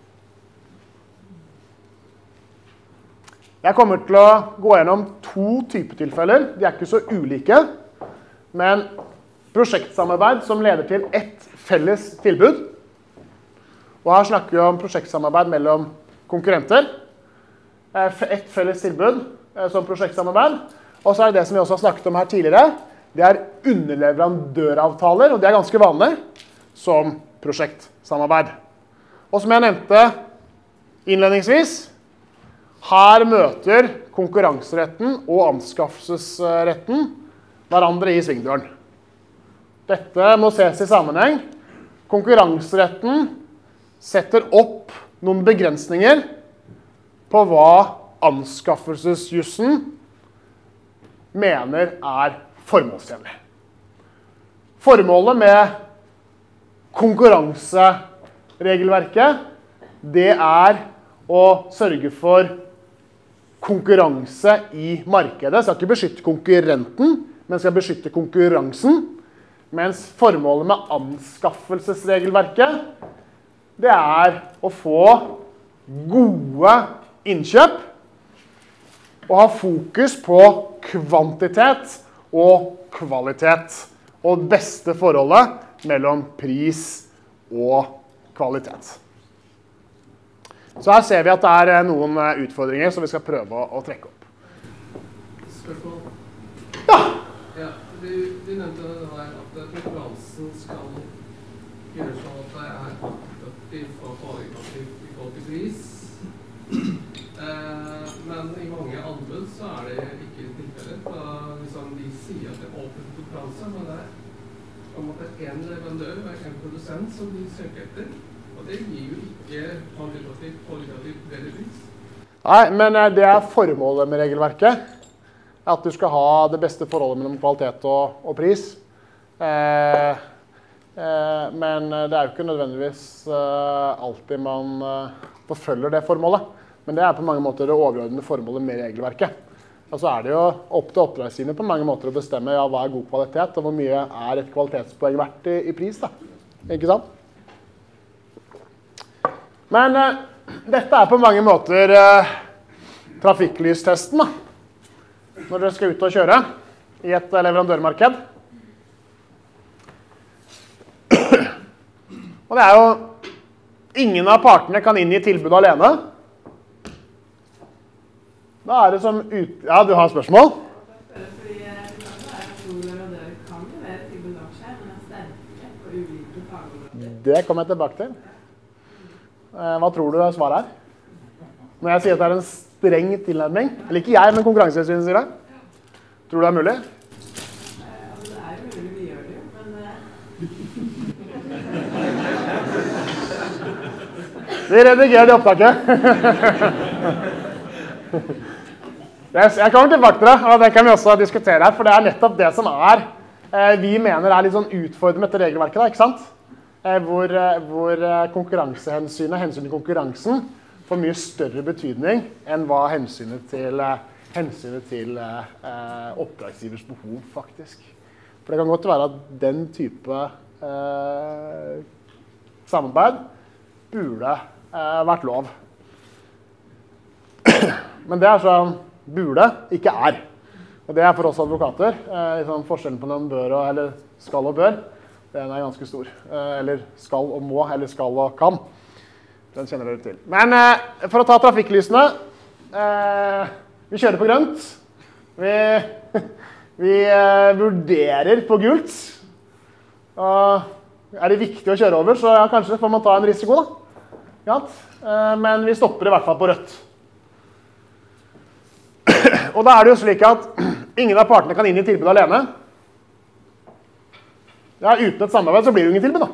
Jeg kommer til å gå gjennom 2 typetilfeller. De ikke så ulike, men prosjektsamarbeid som leder til ett felles tilbud. Og her snakker vi om prosjektsamarbeid mellom konkurrenter. Ett felles tilbud som prosjektsamarbeid. Og så det som vi også har snakket om her tidligere. Det underleverandøravtaler, og det ganske vanlig som prosjektsamarbeid. Og som jeg nevnte innledningsvis, her møter konkurranseretten og anskaffelsesretten hverandre i svingdøren. Dette må ses i sammenheng. Konkurranseretten setter opp noen begrensninger på hva anskaffelsesjussen mener formålstjenlig. Formålet med konkurranseregelverket, det å sørge for konkurranse i markedet. Skal ikke beskytte konkurrenten, men skal beskytte konkurransen. Mens formålet med anskaffelsesregelverket, det å få gode innkjøp og ha fokus på kvantitet og kvalitet. Og beste forholdet mellom pris og kvalitet. Så her ser vi at det noen utfordringer som vi skal prøve å trekke opp. Spørsmål? Ja! Ja, du nevnte det her at konkurransen skal gjøre sånn at det attraktivt og kvalitativt i forhold til pris. Men i mange anbud så det ikke tilfellet. Liksom de sier at det åpen konkurranse, men det om at det en leverandør og en produsent som de søker etter. Og det gir jo ikke kvantitativt bedre pris. Nei, men det formålet med regelverket. at du skal ha det beste forholdet mellom kvalitet og pris. Men det jo ikke nødvendigvis alltid man forfølger det formålet. Men det på mange måter det overordnede formålet med regelverket. Og så det jo opp til oppdragsgiverne på mange måter å bestemme hva god kvalitet, og hvor mye et kvalitetspoeng verdt i pris. Da. Ikke sant? Men dette på mange måter trafikklystesten da. Når dere skal ut og kjøre i et leverandørmarked. Og det jo ingen av partene kan inn i tilbudet alene. Da det som Ja, du har spørsmål? Fordi stor leverandør kan levere tilbud bak seg, men sterkere på ulike fagområder. Det kommer jeg tilbake til. Hva tror du svaret Når jeg sier at det en streng tilnærming, eller ikke jeg, men Konkurransetilsynet sier det. Tror du det mulig? Altså, det jo mulig, vi gjør det jo, men... Vi redigerer det opptaket. Jeg kommer tilbake til det, og det kan vi også diskutere her, for det nettopp det som vi mener litt sånn utfordrende med dette regelverket, da, ikke sant? Hvor konkurransehensynet, hensynet til konkurransen, får mye større betydning enn hva hensynet til oppdragsgivers behov, faktisk. For det kan godt være at den type samarbeid burde vært lov. Men det sånn burde, ikke Og det for oss advokater. Liksom forskjellen på om bør eller skal og bør, den ganske stor. Eller skal og må, eller skal og kan. Den kjenner dere til. Men for å ta trafikklysene, vi kjører på grønt. Vi vurderer på gult. Og det viktig å kjøre over, så kanskje får man ta en risiko da. Men vi stopper I hvert fall på rødt. Og da det jo slik at ingen av partene kan inn I tilbudet alene. Ja, uten et samarbeid så blir det jo ingen tilbud da.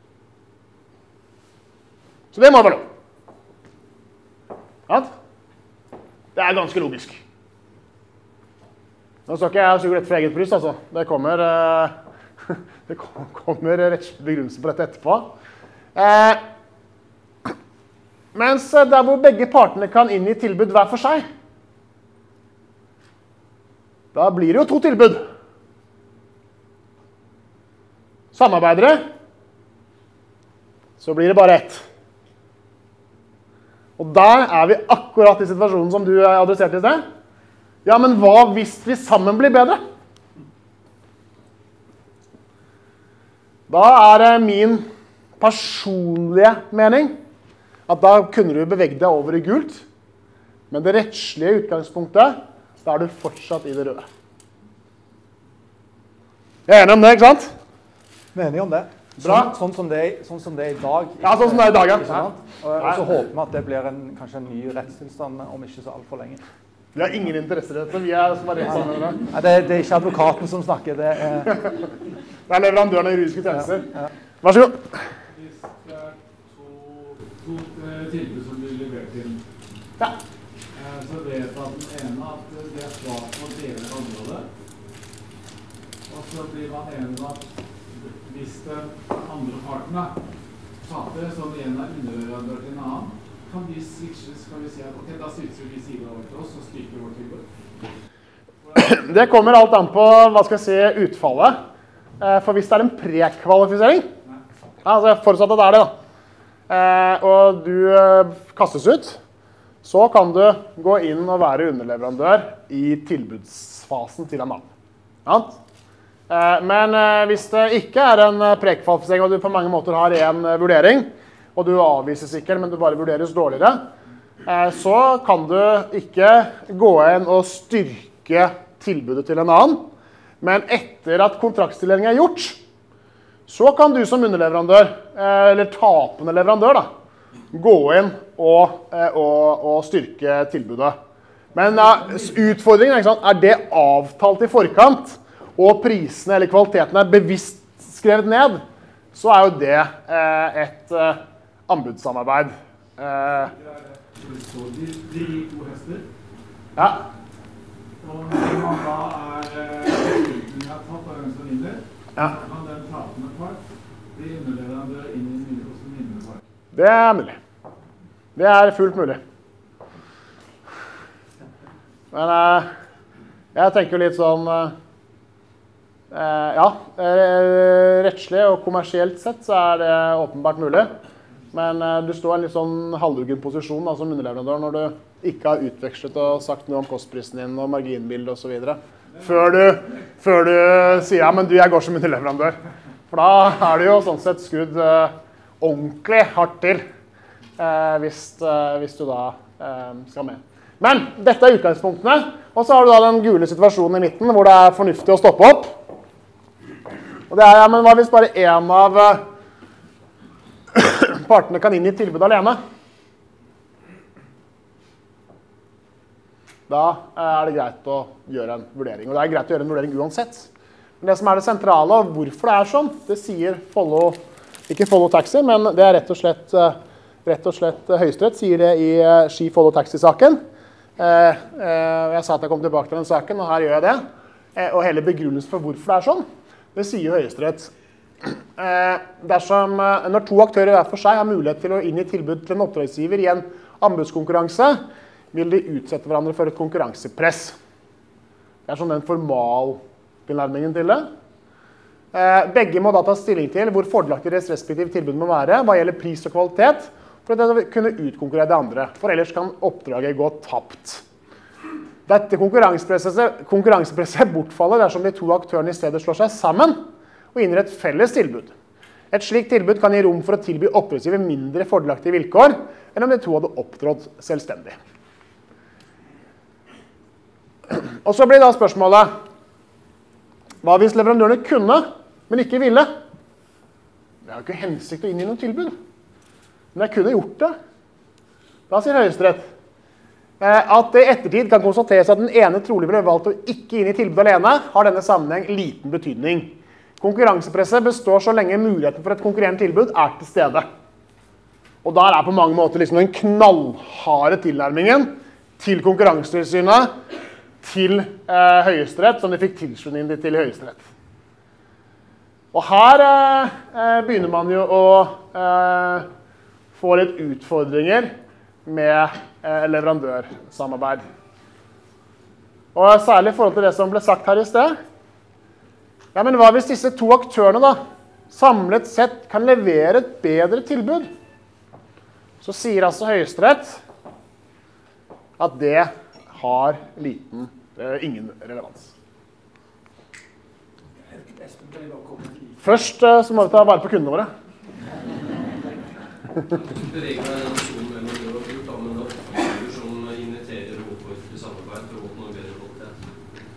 Så det må være lov. Ja? Det ganske logisk. Nå skal ikke jeg suge rett for eget pris, altså. Det kommer rettslig begrunnelse på dette etterpå. Mens der hvor begge partene kan inn I tilbud hver for seg, da blir det jo 2 tilbud. Samarbeidere, så blir det bare 1. Og der vi akkurat I situasjonen som du adresserte I sted. Ja, men hva hvis vi sammen blir bedre? Da det min personlige mening at da kunne du bevege deg over I gult, men det rettslige utgangspunktet, da du fortsatt I det røde. Jeg enig om det, ikke sant? Vi enige om det. Bra. Sånn som det I dag. Ja, sånn som det I dag, ja. Og så håper vi at det blir kanskje en ny rettstilstand om ikke så alt for lenge. Vi har ingen interesse I dette, vi som rett sammen med det. Nei, det ikke advokaten som snakker, det Det leverandøren av juridiske tjenester. Ja. Vær så god. Hvis det to tilbud som blir levert inn, Ja. Så vet at den ene at det svart på deler av området, og så blir man enig om at hvis den andre partene taper, som en underleverandør til en annen, kan de switches, kan vi si at ok, da switcher vi siden over til oss og styrker vårt tilbud. Det kommer alt an på, hva skal jeg si, utfallet. For hvis det en prekvalifisering, altså forutsatt at det da, og du kastes ut, så kan du gå inn og være underleverandør I tilbudsfasen til en annen. Men hvis det ikke en prekvalifisering, og du på mange måter har en vurdering, og du avvises ikke, men du bare vurderes dårligere, så kan du ikke gå inn og styrke tilbudet til en annen, men etter at kontraktstildelingen gjort, så kan du som underleverandør, eller tapende leverandør da, gå inn og styrke tilbudet. Men utfordringen ikke sant, det avtalt I forkant, og prisene eller kvaliteten bevisst skrevet ned, så jo det et anbudssamarbeid. Så de gir 2 hester. Ja. Og mange Det er mulig. Det er fullt mulig. Men jeg tenker jo litt sånn, ja, rettslig og kommersielt sett så er det åpenbart mulig. Men du står i en litt sånn halvuggen posisjon da, som underleverandør når du ikke har utvekslet og sagt noe om kostprisen din og marginbildet og så videre. Før du sier, ja, men jeg går som underleverandør. For da er du jo sånn sett skrudd ordentlig hardt til hvis du da skal med. Men dette er utgangspunktene, og så har du da den gule situasjonen i midten hvor det er fornuftig å stoppe opp. Og det er, ja, men hva hvis bare en av partene kan inn i tilbud alene? Da er det greit å gjøre en vurdering, og det er greit å gjøre en vurdering uansett. Men det som er det sentrale, og hvorfor det er sånn, det sier Follo, ikke Follo Taxi, men det er rett og slett Høyesterett sier det i Ski Follo Taxi-saken. Jeg sa at jeg kom tilbake til den saken, og her gjør jeg det. Og hele begrunnelsen for hvorfor det er sånn, det sier Høyesterett. Når to aktører hver for seg har mulighet til å inn i tilbud til en oppdragsgiver i en anbudskonkurranse, vil de utsette hverandre for et konkurransepress. Det er sånn den formaltilnærmingen til det. Begge må da ta stilling til hvor fordelaktig deres respektive tilbud må være hva gjelder pris og kvalitet, for at det kunne utkonkurrere det andre, for ellers kan oppdraget gå tapt. Dette konkurransepresset bortfaller dersom de to aktørene i stedet slår seg sammen og inner et felles tilbud. Et slikt tilbud kan gi rom for å tilby oppdragsgiver mindre fordelaktige vilkår enn om de to hadde opptrådt selvstendig. Og så blir da spørsmålet, hva hvis leverandørene kunne, men ikke ville? Det er jo ikke hensikt å inn i noen tilbud. Men jeg kunne gjort det. Da sier Høyesterett at det i ettertid kan konstateres at den ene trolig ville valgt å ikke inn i tilbud alene, har denne sammenheng liten betydning. Konkurransepresset består så lenge muligheten for et konkurrerende tilbud er til stede. Og der er på mange måter liksom den knallharde tilnærmingen til Konkurransetilsynet, til Høyesterett, som de fikk tilslutning til Høyesterett. Og her begynner man jo å få litt utfordringer med leverandørsamarbeid. Og særlig i forhold til det som ble sagt her i sted. Ja, men hva hvis disse to aktørene da, samlet sett kan levere et bedre tilbud? Så sier altså Høyesterett at det har ingen relevans. Først så må vi ta vare på kundene våre. Reglene er en sånn mellom det og gjort, men det er som inviterer og oppfordrer til samarbeid for å oppnå bedre kvalitet.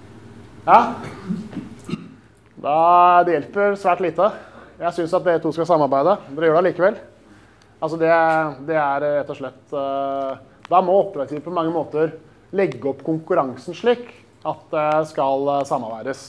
Ja, det hjelper svært lite. Jeg synes at dere to skal samarbeide. Dere gjør det likevel. Altså det er rett og slett, da må oppdragsgiver på mange måter legge opp konkurransen slik at det skal samarbeides.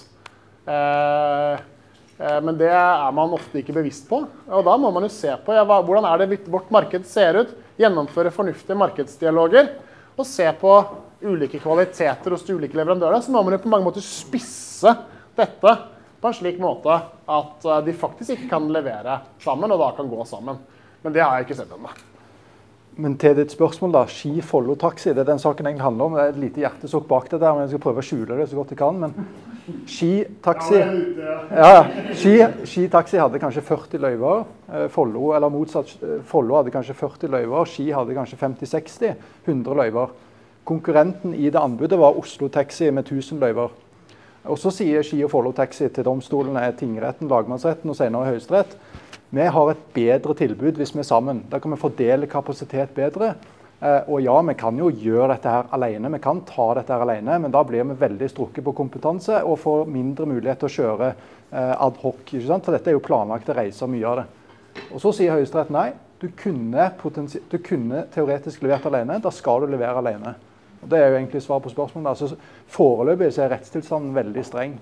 Men det er man ofte ikke bevisst på, og da må man jo se på hvordan er det vårt marked ser ut, gjennomføre fornuftige markedsdialoger, og se på ulike kvaliteter hos de ulike leverandørene, så må man jo på mange måter spisse dette på en slik måte at de faktisk ikke kan levere sammen, og da kan gå sammen. Men det har jeg ikke sett ennå. Men til ditt spørsmål da, Ski Follo Taxi, det er den saken egentlig handler om. Det er et lite hjertesukk bak det der, men jeg skal prøve å skjule det så godt jeg kan. Men Ski Taxi, Ski Taxi hadde kanskje 40 løyver. Follo, eller motsatt, Follo hadde kanskje 40 løyver. Ski hadde kanskje 50-60, 100 løyver. Konkurrenten i det anbudet var Oslo Taxi med 1000 løyver. Og så sier Ski og Follo Taxi til domstolene, tingretten, lagmannsretten og senere Høyesterett, vi har et bedre tilbud hvis vi er sammen. Da kan vi fordele kapasitet bedre. Og ja, vi kan jo gjøre dette her alene. Vi kan ta dette her alene, men da blir vi veldig strukket på kompetanse og får mindre mulighet til å kjøre ad hoc. Ikke sant? For dette er jo planlagte reiser, mye av det. Og så sier Høyesterett nei, du kunne teoretisk levert alene, da skal du levere alene. Og det er jo egentlig svar på spørsmålet. Altså, foreløpig så er rettstilstanden veldig streng.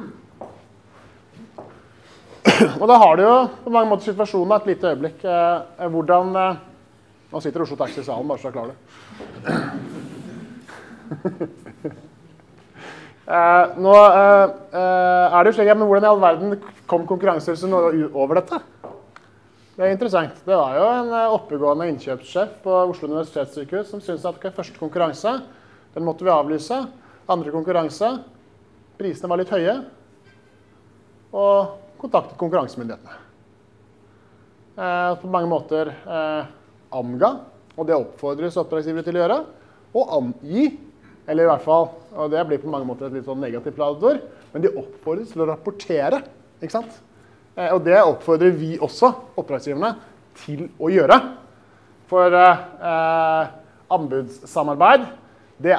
Og da har du jo på mange måter situasjonen et lite øyeblikk. Hvordan nå sitter Oslo Taxi i salen, bare så jeg klarer det. Nå er det jo slik, men hvordan i all verden kom Konkurransetilsynet over dette? Det interessant. Det var jo en oppegående innkjøpssjef på Oslo Universitetssykehus som syntes at første konkurranse, den måtte vi avlyse. Andre konkurranse, prisene var litt høye, og kontaktet konkurransemyndighetene. På mange måter AMGA, og det oppfordres oppdragsgivere til å gjøre, og angi, eller i hvert fall, og det blir på mange måter et litt sånn negativt ladet ord, men de oppfordres til å rapportere, ikke sant? Og det oppfordrer vi også, oppdragsgiverne, til å gjøre. For anbudssamarbeid, det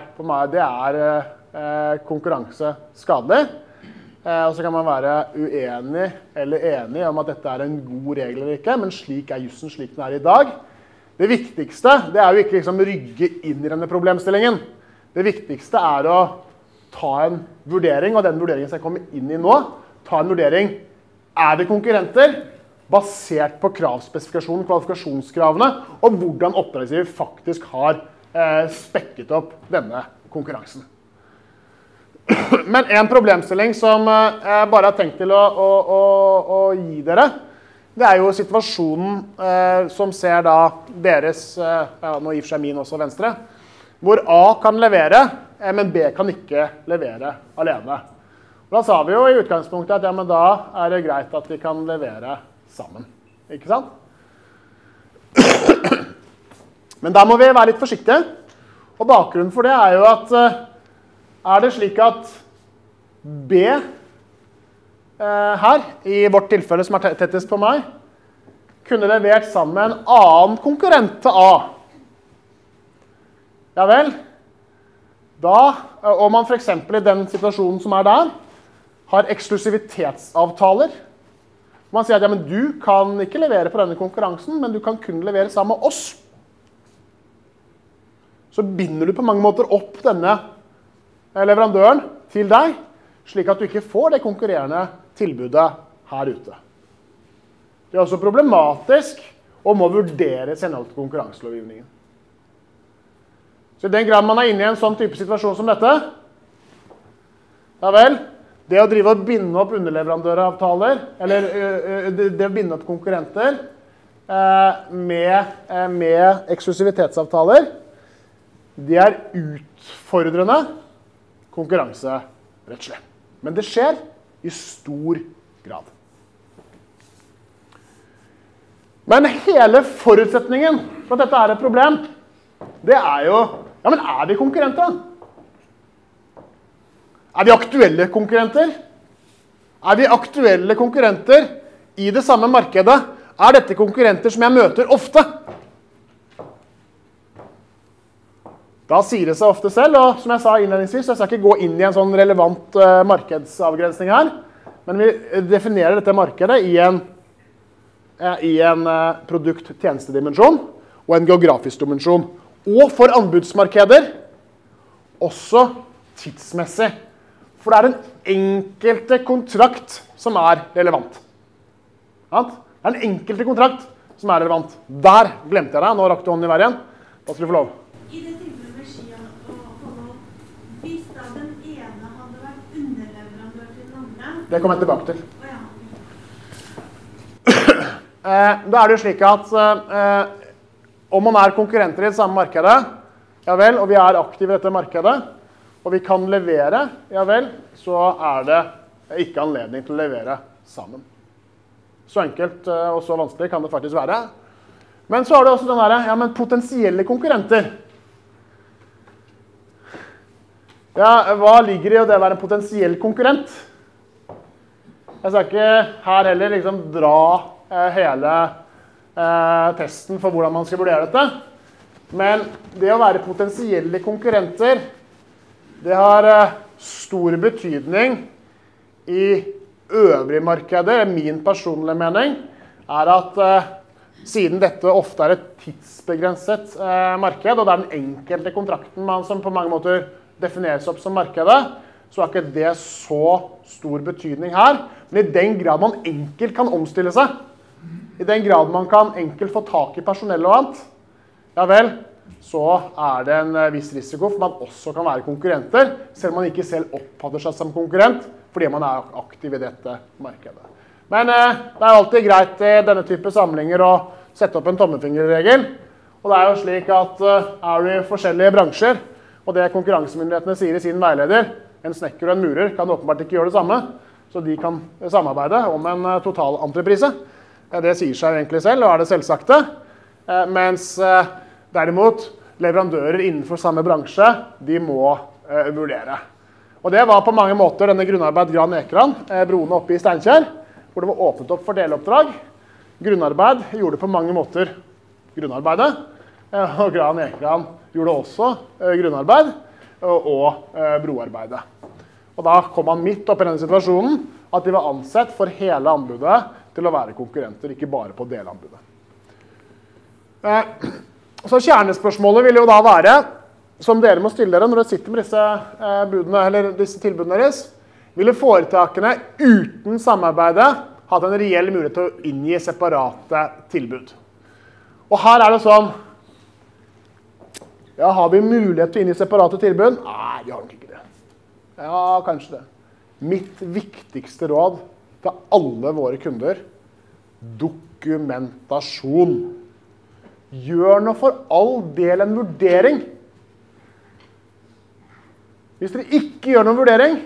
er konkurranseskadelig. Og så kan man være uenig eller enig om at dette er en god regel eller ikke, men slik er jussen slik den er i dag. Det viktigste, det er jo ikke liksom rygge inn i denne problemstillingen. Det viktigste er å ta en vurdering, og den vurderingen som jeg kommer inn i nå, ta en vurdering. Er det konkurrenter basert på kravspesifikasjonen, kvalifikasjonskravene, og hvordan oppdragsgiver faktisk har spekket opp denne konkurransen? Men en problemstilling som jeg bare har tenkt til å gi dere, det er jo situasjonen som ser da deres, nå i og for seg min også venstre, hvor A kan levere, men B kan ikke levere alene. Og da sa vi jo i utgangspunktet at ja, men da er det greit at vi kan levere sammen. Ikke sant? Men da må vi være litt forsiktige. Og bakgrunnen for det er jo at er det slik at B her, i vårt tilfelle som er tettest på meg, kunne levert sammen med en annen konkurrent til A. Ja vel, da, og man for eksempel i den situasjonen som er der, har eksklusivitetsavtaler. Man sier at ja, men du kan ikke levere på denne konkurransen, men du kan kun levere sammen med oss. Så binder du på mange måter opp denne leverandøren til deg, slik at du ikke får det konkurrerende tilbudet her ute. Det er også problematisk og må vurderes i henhold til konkurranselovgivningen. Så i den grad man er inne i en sånn type situasjon som dette, ja vel, det å drive og binde opp underleverandøravtaler, eller det å binde opp konkurrenter med eksklusivitetsavtaler, det er utfordrende konkurranserettslig. Men det skjer i stor grad. Men hele forutsetningen for at dette er et problem, det er jo, ja, men er vi konkurrenter? Er vi aktuelle konkurrenter? Er vi aktuelle konkurrenter i det samme markedet? Er dette konkurrenter som jeg møter ofte? Da sier det seg ofte selv, og som jeg sa innledningsvis, jeg skal ikke gå inn i en sånn relevant markedsavgrensning her, men vi definerer dette markedet i en produkt-tjenestedimensjon og en geografisk dimensjon. Og for anbudsmarkeder, også tidsmessig. For det er den enkelte kontrakt som er relevant. Det er den enkelte kontrakt som er relevant. Der glemte jeg deg, nå rakk du hånden i været igjen. Da skal du få lov. I det tilfellet med Ski og Follo, hvis da den ene hadde vært underleverandør til den andre... Det kommer jeg tilbake til. Ja. Da er det jo slik at om man er konkurrenter i det samme markedet, ja vel, og vi er aktive i dette markedet, og vi kan levere, ja vel, så er det ikke anledning til å levere sammen. Så enkelt og så vanskelig kan det faktisk være. Men så har det også den der, ja, men potensielle konkurrenter. Ja, hva ligger i det å være en potensiell konkurrent? Jeg skal ikke her heller liksom dra hele testen for hvordan man skal vurdere dette. Men det å være potensielle konkurrenter, det har stor betydning i øvrige markeder. Min personlige mening er at siden dette ofte er et tidsbegrenset marked, og det er den enkelte kontrakten som på mange måter defineres opp som markedet, så er ikke det så stor betydning her. Men i den grad man enkelt kan omstille seg, i den grad man kan enkelt få tak i personell og annet, ja vel, så er det en viss risiko for man også kan være konkurrenter, selv om man ikke selv oppfatter seg som konkurrent, fordi man er aktiv i dette markedet. Men det er alltid greit i denne type samlinger å sette opp en tommefingerregel. Og det er jo slik at er du i forskjellige bransjer, og det konkurransemyndighetene sier i sin veileder, en snekker og en murer kan åpenbart ikke gjøre det samme, så de kan samarbeide om en totalentreprise. Det sier seg egentlig selv, og er det selvsagte. Mens derimot leverandører innenfor samme bransje, de må vurdere. Og det var på mange måter denne grunnarbeid Gran Ekran, broene oppe i Steinkjer, hvor det var åpnet opp for deloppdrag. Grunnarbeid gjorde på mange måter grunnarbeidet, og Gran Ekran gjorde også grunnarbeid og broarbeidet. Og da kom man midt opp i denne situasjonen at de var ansett for hele anbudet til å være konkurrenter, ikke bare på delanbudet. Så kjernespørsmålet vil jo da være, som dere må stille dere når dere sitter med disse budene, eller disse tilbudene deres, ville foretakene uten samarbeidet hatt en reell mulighet til å inngi separate tilbud. Og her er det sånn, ja, har vi mulighet til å inngi separate tilbud? Nei, vi har nok ikke det. Ja, kanskje det. Mitt viktigste råd til alle våre kunder, dokumentasjon. Gjør nå for all del en vurdering. Hvis dere ikke gjør noen vurdering,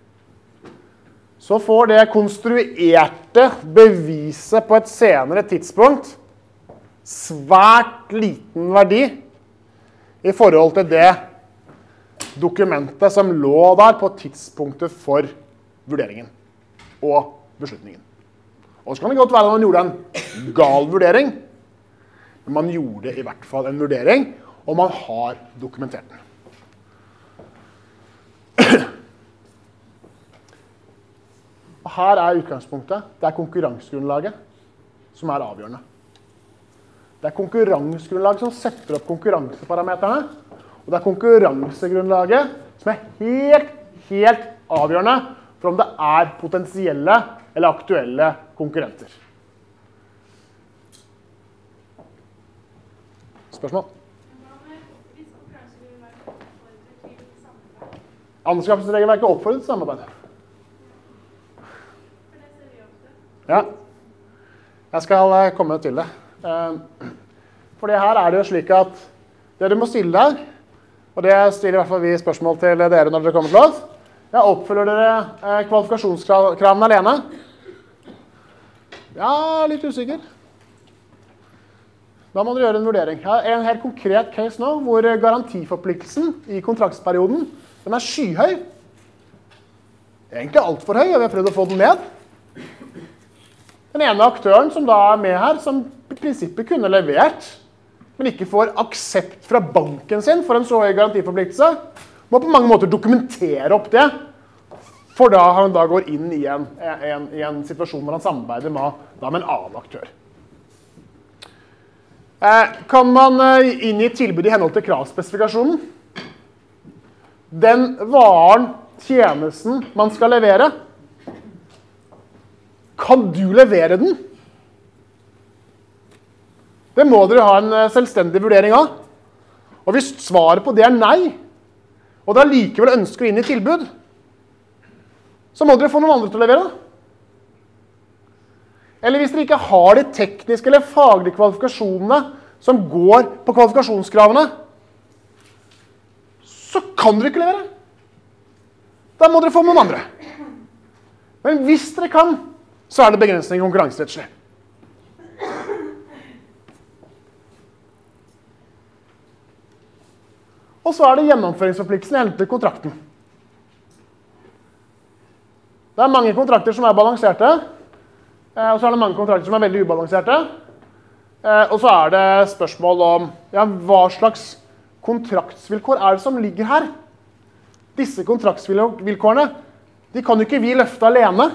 så får det konstruerte beviset på et senere tidspunkt svært liten verdi i forhold til det dokumentet som lå der på tidspunktet for vurderingen og beslutningen. Og så kan det godt være at man gjorde en gal vurdering, men man gjorde i hvert fall en vurdering, og man har dokumentert den. Og her er utgangspunktet. Det er konkurransegrunnlaget som er avgjørende. Det er konkurransegrunnlaget som setter opp konkurranseparameterne, og det er konkurransegrunnlaget som er helt avgjørende for om det er potensielle eller aktuelle konkurrenter. Spørsmål? Anskaffelsesregelverket oppfordrer til samarbeid. Ja, jeg skal komme til det. Fordi her er det jo slik at det du må stille der, og det stiller i hvert fall vi spørsmål til dere når dere kommer til oss, ja, oppfyller dere kvalifikasjonskravene alene? Ja, litt usikker. Da må dere gjøre en vurdering. Jeg har en helt konkret case nå, hvor garantiforpliktelsen i kontraktsperioden, den er skyhøy. Egentlig alt for høy, og vi har prøvd å få den ned. Den ene aktøren som da er med her, som i prinsippet kunne levert, men ikke får aksept fra banken sin for en så høy garantiforpliktelse, må på mange måter dokumentere opp det, for da han da går inn i en situasjon hvor han samarbeider med en annen aktør. Kan man inngi tilbud i henhold til kravspesifikasjonen? Den varen, tjenesten man skal levere, kan du levere den? Det må dere ha en selvstendig vurdering av. Og hvis svaret på det er nei, og da likevel ønsker å inn i tilbud, så må dere få noen andre til å levere det. Eller hvis dere ikke har de tekniske eller faglige kvalifikasjonene som går på kvalifikasjonskravene, så kan dere ikke levere. Da må dere få noen andre. Men hvis dere kan, så er det begrensning konkurranserettslig. Og så er det gjennomføringsforpliktelsen i henhold til kontrakten. Det er mange kontrakter som er balanserte, og så er det mange kontrakter som er veldig ubalanserte. Og så er det spørsmål om ja, hva slags kontraktsvilkår er det som ligger her. Disse kontraktsvilkårene, de kan jo ikke vi løfte alene.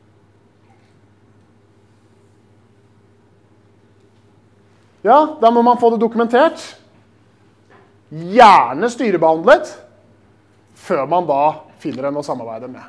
Ja, da må man få det dokumentert. Gjerne styrebehandlet, før man da finner en å samarbeide med.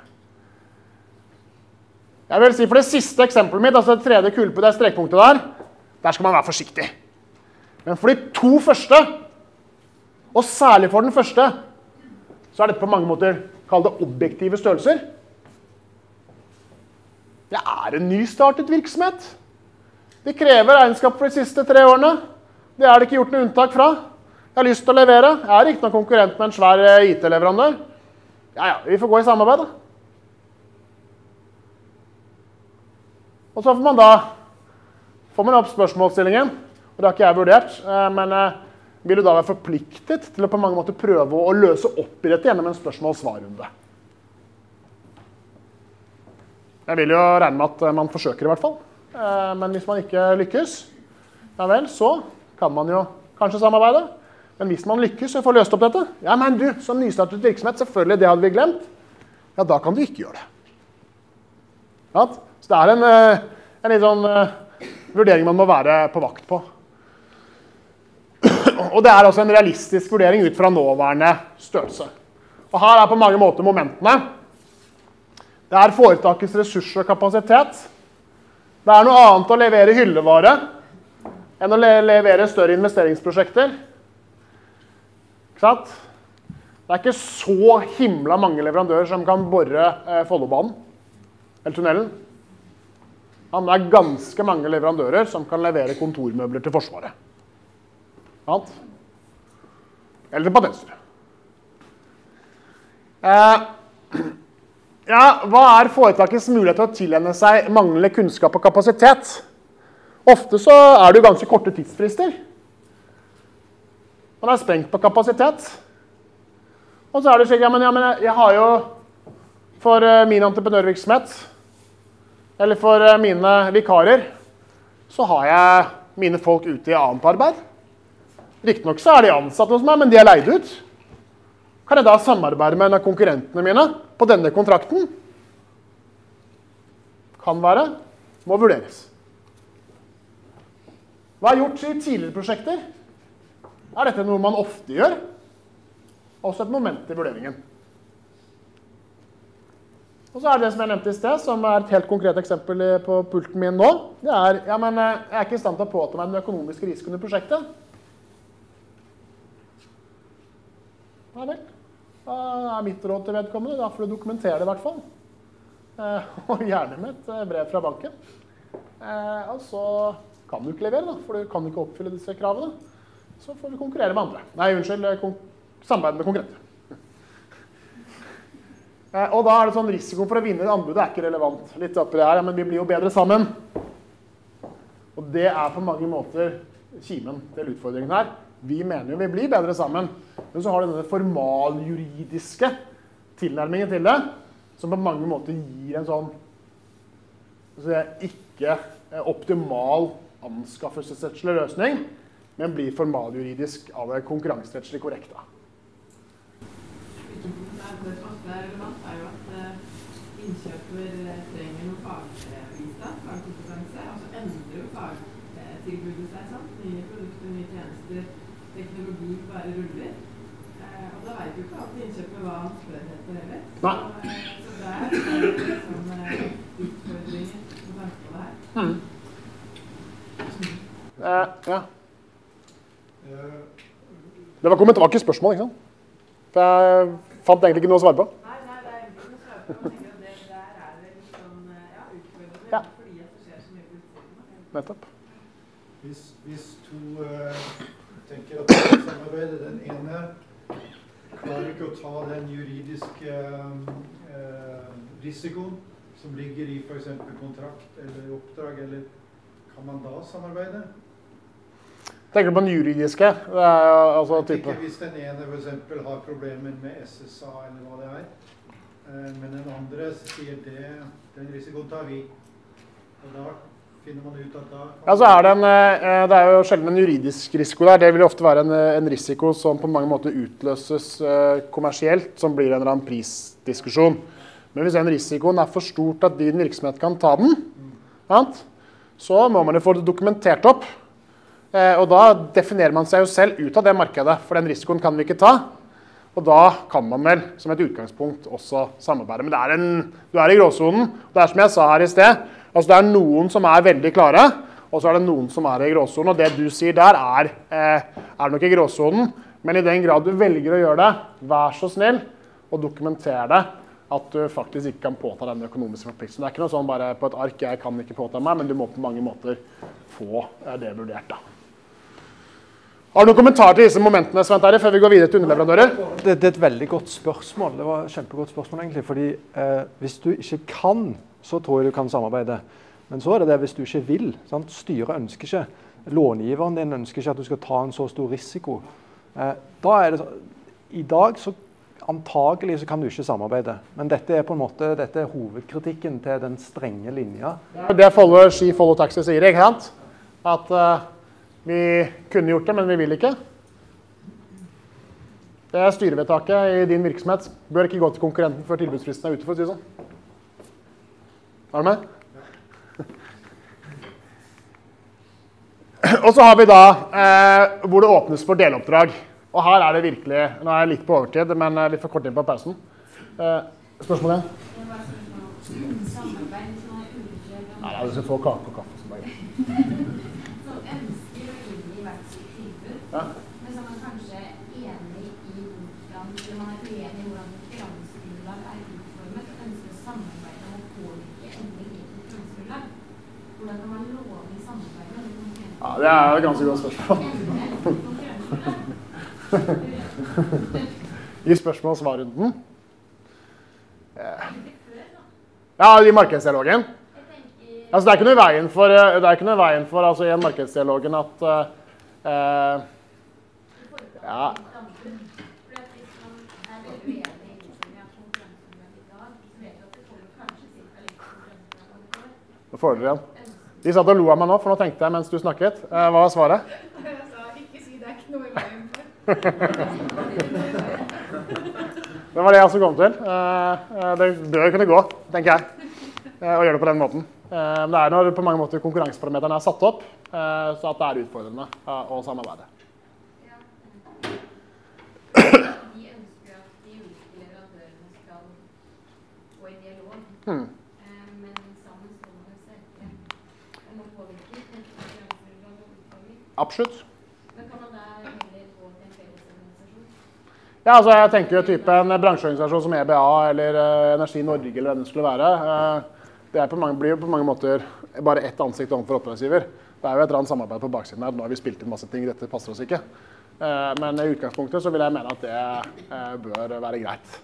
Jeg vil si for det siste eksempelet mitt, altså det tredje kullpunktet, det strekpunktet der skal man være forsiktig. Men for de to første, og særlig for den første, så er dette på mange måter, kall det objektive størrelser. Det er en nystartet virksomhet. De krever regnskap for de siste 3 årene. Det er det ikke gjort noe unntak fra. Jeg har lyst til å levere. Jeg er ikke noen konkurrent med en svær IT-leverandør. Ja, vi får gå i samarbeid da. Og så får man opp spørsmålsstillingen, og det har ikke jeg vurdert, men vil du da være forpliktet til å på mange måter prøve å løse opp i dette gjennom en spørsmål-svar-runde? Jeg vil jo regne med at man forsøker i hvert fall, men hvis man ikke lykkes, ja vel, så kan man jo kanskje samarbeide. Men hvis man lykkes og får løst opp dette, ja, men du, som nystartet virksomhet, selvfølgelig, det hadde vi glemt, ja, da kan du ikke gjøre det. Ja, så det er en litt sånn vurdering man må være på vakt på. Og det er også en realistisk vurdering ut fra nåværende størrelse. Og her er på mange måter momentene. Det er foretakets ressurser og kapasitet. Det er noe annet å levere hyllevare enn å levere større investeringsprosjekter. Ikke sant? Det er ikke så himla mange leverandører som kan borre Follobanen, eller tunnelen. Ja, men det er ganske mange leverandører som kan levere kontormøbler til Forsvaret. Eller til Patentstyret. Ja, hva er foretakets mulighet til å tilegne seg manglende kunnskap og kapasitet? Ofte så er det jo ganske korte tidsfrister. Man er sprengt på kapasitet. Og så er det slik, ja, men jeg har jo for min entreprenørvirksomhet, eller for mine vikarer, så har jeg mine folk ute i annet arbeid. Riktignok så er de ansatt hos meg, men de er leid ut. Kan jeg da samarbeide med en av konkurrentene mine på denne kontrakten? Kan være, må vurderes. Hva er gjort i tidligere prosjekter? Er dette noe man ofte gjør? Også et moment i vurderingen. Og så er det som jeg nevnte i sted, som er et helt konkret eksempel på pulten min nå. Det er, ja, men jeg er ikke i stand til å påta meg den økonomiske risikoen i prosjektet. Ja vel, da er mitt råd til vedkommende, da får du dokumentere det i hvert fall. Og gjerne med et brev fra banken. Og så kan du ikke levere da, for du kan ikke oppfylle disse kravene. Så får du konkurrere med andre. Nei, unnskyld, samarbeide med konkurrenter. Og da er det sånn risiko for å vinne anbudet er ikke relevant. Litt oppi det her, ja, men vi blir jo bedre sammen. Og det er på mange måter kimen til utfordringen her. Vi mener jo vi blir bedre sammen. Men så har du denne formaljuridiske tilnærmingen til det, som på mange måter gir en sånn ikke optimal anskaffelsesrettslig løsning, men blir formaljuridisk av det konkurranserettslig korrekte. Det som ofte er relevant, er jo at innkjøper trenger noe fagbistand, fagkompetanse, og så endrer jo fagtilbudet seg, sant? Nye produkter, nye tjenester, teknologi bare ruller. Og da vet jo ikke alltid innkjøper hva han spør etter heller. Så det er liksom utfordringer med tanke på det her. Ja. Det var ikke spørsmål, ikke sant? For jeg fant egentlig ikke noe å svare på. Nei, det er egentlig noe å svare på. Det der er det litt sånn, utfordrende, fordi at det skjer så mye på utsiden. Nettopp. Hvis to tenker at det er samarbeidet, den ene klarer ikke å ta den juridiske risikoen som ligger i for eksempel kontrakt eller oppdrag, eller kan man da samarbeide? Tenker du på den juridiske? Det er altså type... Hvis den ene for eksempel har problemer med SSA eller hva det er, men den andre sier den risikoen tar vi, og da finner man ut at da... Ja, så er det er jo sjelden en juridisk risiko der. Det vil ofte være en risiko som på mange måter utløses kommersielt, som blir en eller annen prisdiskusjon. Men hvis den risikoen er for stort at din virksomhet kan ta den, så må man jo få det dokumentert opp. Og da definerer man seg jo selv ut av det markedet, for den risikoen kan vi ikke ta. Og da kan man vel, som et utgangspunkt, også samarbeide. Men du er i gråsonen. Det er som jeg sa her i sted. Altså det er noen som er veldig klare, og så er det noen som er i gråsonen. Og det du sier der er nok i gråsonen. Men i den grad du velger å gjøre det, vær så snill og dokumentere det. at du faktisk ikke kan påta den økonomiske forpliktelsen. Det er ikke noe sånn bare på et ark, jeg kan ikke påta meg, men du må på mange måter få det vurdert da. Har du noen kommentarer til disse momentene, Svein Terje, før vi går videre til underleverandører? Det er et veldig godt spørsmål. Det var et kjempegodt spørsmål egentlig, fordi hvis du ikke kan, så tror jeg du kan samarbeide. Men så er det hvis du ikke vil. Sant? Styret ønsker ikke, långiveren din ønsker ikke at du skal ta en så stor risiko. Da er det, i dag så antagelig så kan du ikke samarbeide. Men dette er på en måte, dette er hovedkritikken til den strenge linja. Det Ski Follow Taxi sier, ikke sant? At vi kunne gjort det, men vi vil ikke. Det er styrevedtaket i din virksomhet. Bør ikke gå til konkurrenten før tilbudsfristen ute, for å si det sånn. Er du med? Og så har vi da hvor det åpnes for deloppdrag. Og her er det virkelig, nå er jeg litt på overtid, men litt for kort inn på pausen. Spørsmålet? Nei, du skal få kake og kaffe som bare. Ja. Men så er man kanskje enig i hvordan, eller man er uenig i hvordan konkurransegrunnlag er utformet, og ønsker å samarbeide om å påvirke endring i konkurransegrunnlag. Hvordan kan man love i samarbeid med konkurrenter? Ja, det er et ganske godt spørsmål. I spørsmål-svarrunden. Ja, i markedsdialogen. Altså, det er ikke noe i veien for, altså, i en markedsdialogen at ja. Nå får dere igjen. De satt og lo av meg nå, for nå tenkte jeg mens du snakket. Hva var svaret? Jeg sa ikke si det er ikke noe i veien for. Det var det jeg også kom til. Det bør kunne gå, tenker jeg, å gjøre det på den måten. Det er når på mange måter konkurranseparameterne er satt opp, så at det er utfordrende å samarbeide. De ønsker at de ulike leverandørene skal gå i dialog, men sammen står man jo sterkere om å påvirke konkurransegrunnlag og utforming. Absolutt. Men kan man da heller gå til en felles organisasjon? Ja, altså jeg tenker jo type en bransjeorganisasjon som EBA eller Energi Norge eller hva det skulle være. Det blir på mange måter bare ett ansikt overfor oppdragsgiver. Det er jo et eller annet samarbeid på baksiden her. Nå har vi spilt inn masse ting, dette passer oss ikke. Men i utgangspunktet så vil jeg mene at det bør være greit.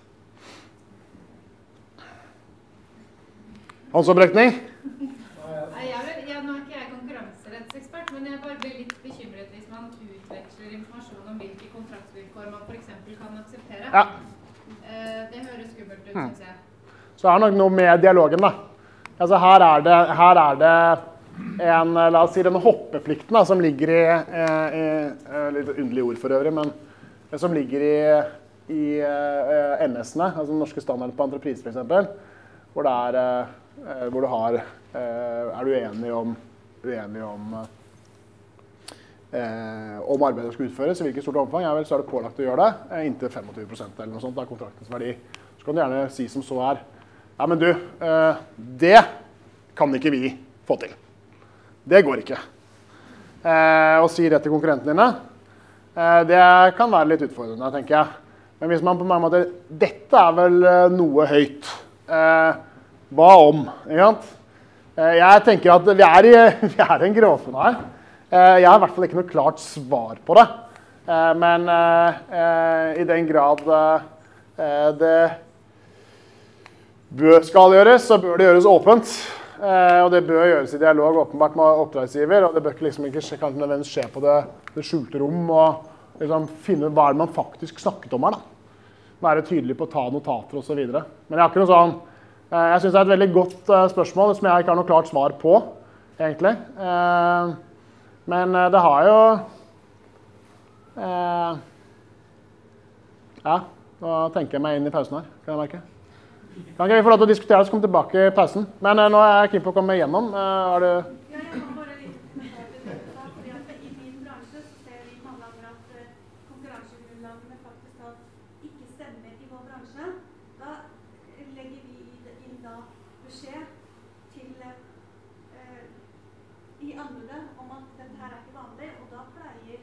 Håndsopprekning? Nå er ikke jeg konkurranserettsekspert, men jeg bare blir litt bekymret hvis man utveksler informasjon om hvilke kontraktsvilkår man for eksempel kan akseptere. Ja. Det høres skummelt ut, synes jeg. Så er det nok noe med dialogen da. Altså her er det en, la oss si, den hoppeplikten da, som ligger litt underlig ord for øvrig, men som ligger i NS-ene, altså den norske standarden på entreprise for eksempel, hvor du har, er du uenig om arbeidet skal utføres, i hvilket stort omfang, ja vel, så er det pålagt å gjøre det, inntil 25% eller noe sånt av kontraktens verdi. Så kan du gjerne si som så her, ja, men du, det kan ikke vi få til. Det går ikke. Å si det til konkurrentene dine, det kan være litt utfordrende, tenker jeg. Men hvis man på mange måter, dette er vel noe høyt. Hva om? Ikke sant? Jeg tenker at vi er i en gråsone her. Jeg har i hvert fall ikke noe klart svar på det. Men i den grad det skal gjøres, så bør det gjøres åpent. Og det bør gjøres i dialog åpenbart med oppdragsgiver, og det bør liksom ikke nødvendigvis skje på det skjulte rom, og liksom finne hva man faktisk snakket om her da. Være tydelig på å ta notater og så videre. Men jeg har ikke noe sånn, jeg synes det er et veldig godt spørsmål, som jeg ikke har noe klart svar på, egentlig. Men det har jo, ja, nå tenker jeg meg inn i pausen her, kan jeg merke. Kan ikke vi få lov til å diskutere så komme tilbake i pausen? Men nå er jeg keen på å komme igjennom. Er det... Ja, jeg kan bare litt kommentar til det, fordi at i min bransje så ser vi mange ganger at konkurransegrunnlagene faktisk ikke stemmer i vår bransje. Da legger vi inn da beskjed til i anbudet om at dette her er ikke vanlig, og da pleier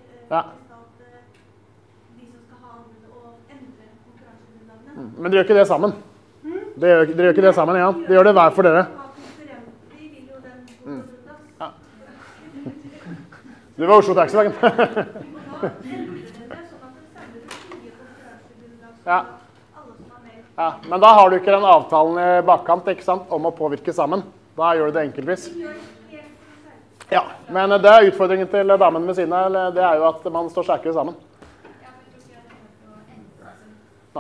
de som skal ha anbudet å endre konkurransegrunnlagene. Men dere gjør ikke det sammen? Dere gjør ikke det sammen igjen. Det gjør det hver for dere. Ja. Du var Oslo Taxiwagen. Ja. Ja, men da har du ikke den avtalen i bakkant, ikke sant, om å påvirke sammen. Da gjør du det enkeltvis. Ja, men det er utfordringen til damen med sine, det er jo at man står sterkere sammen. Nei.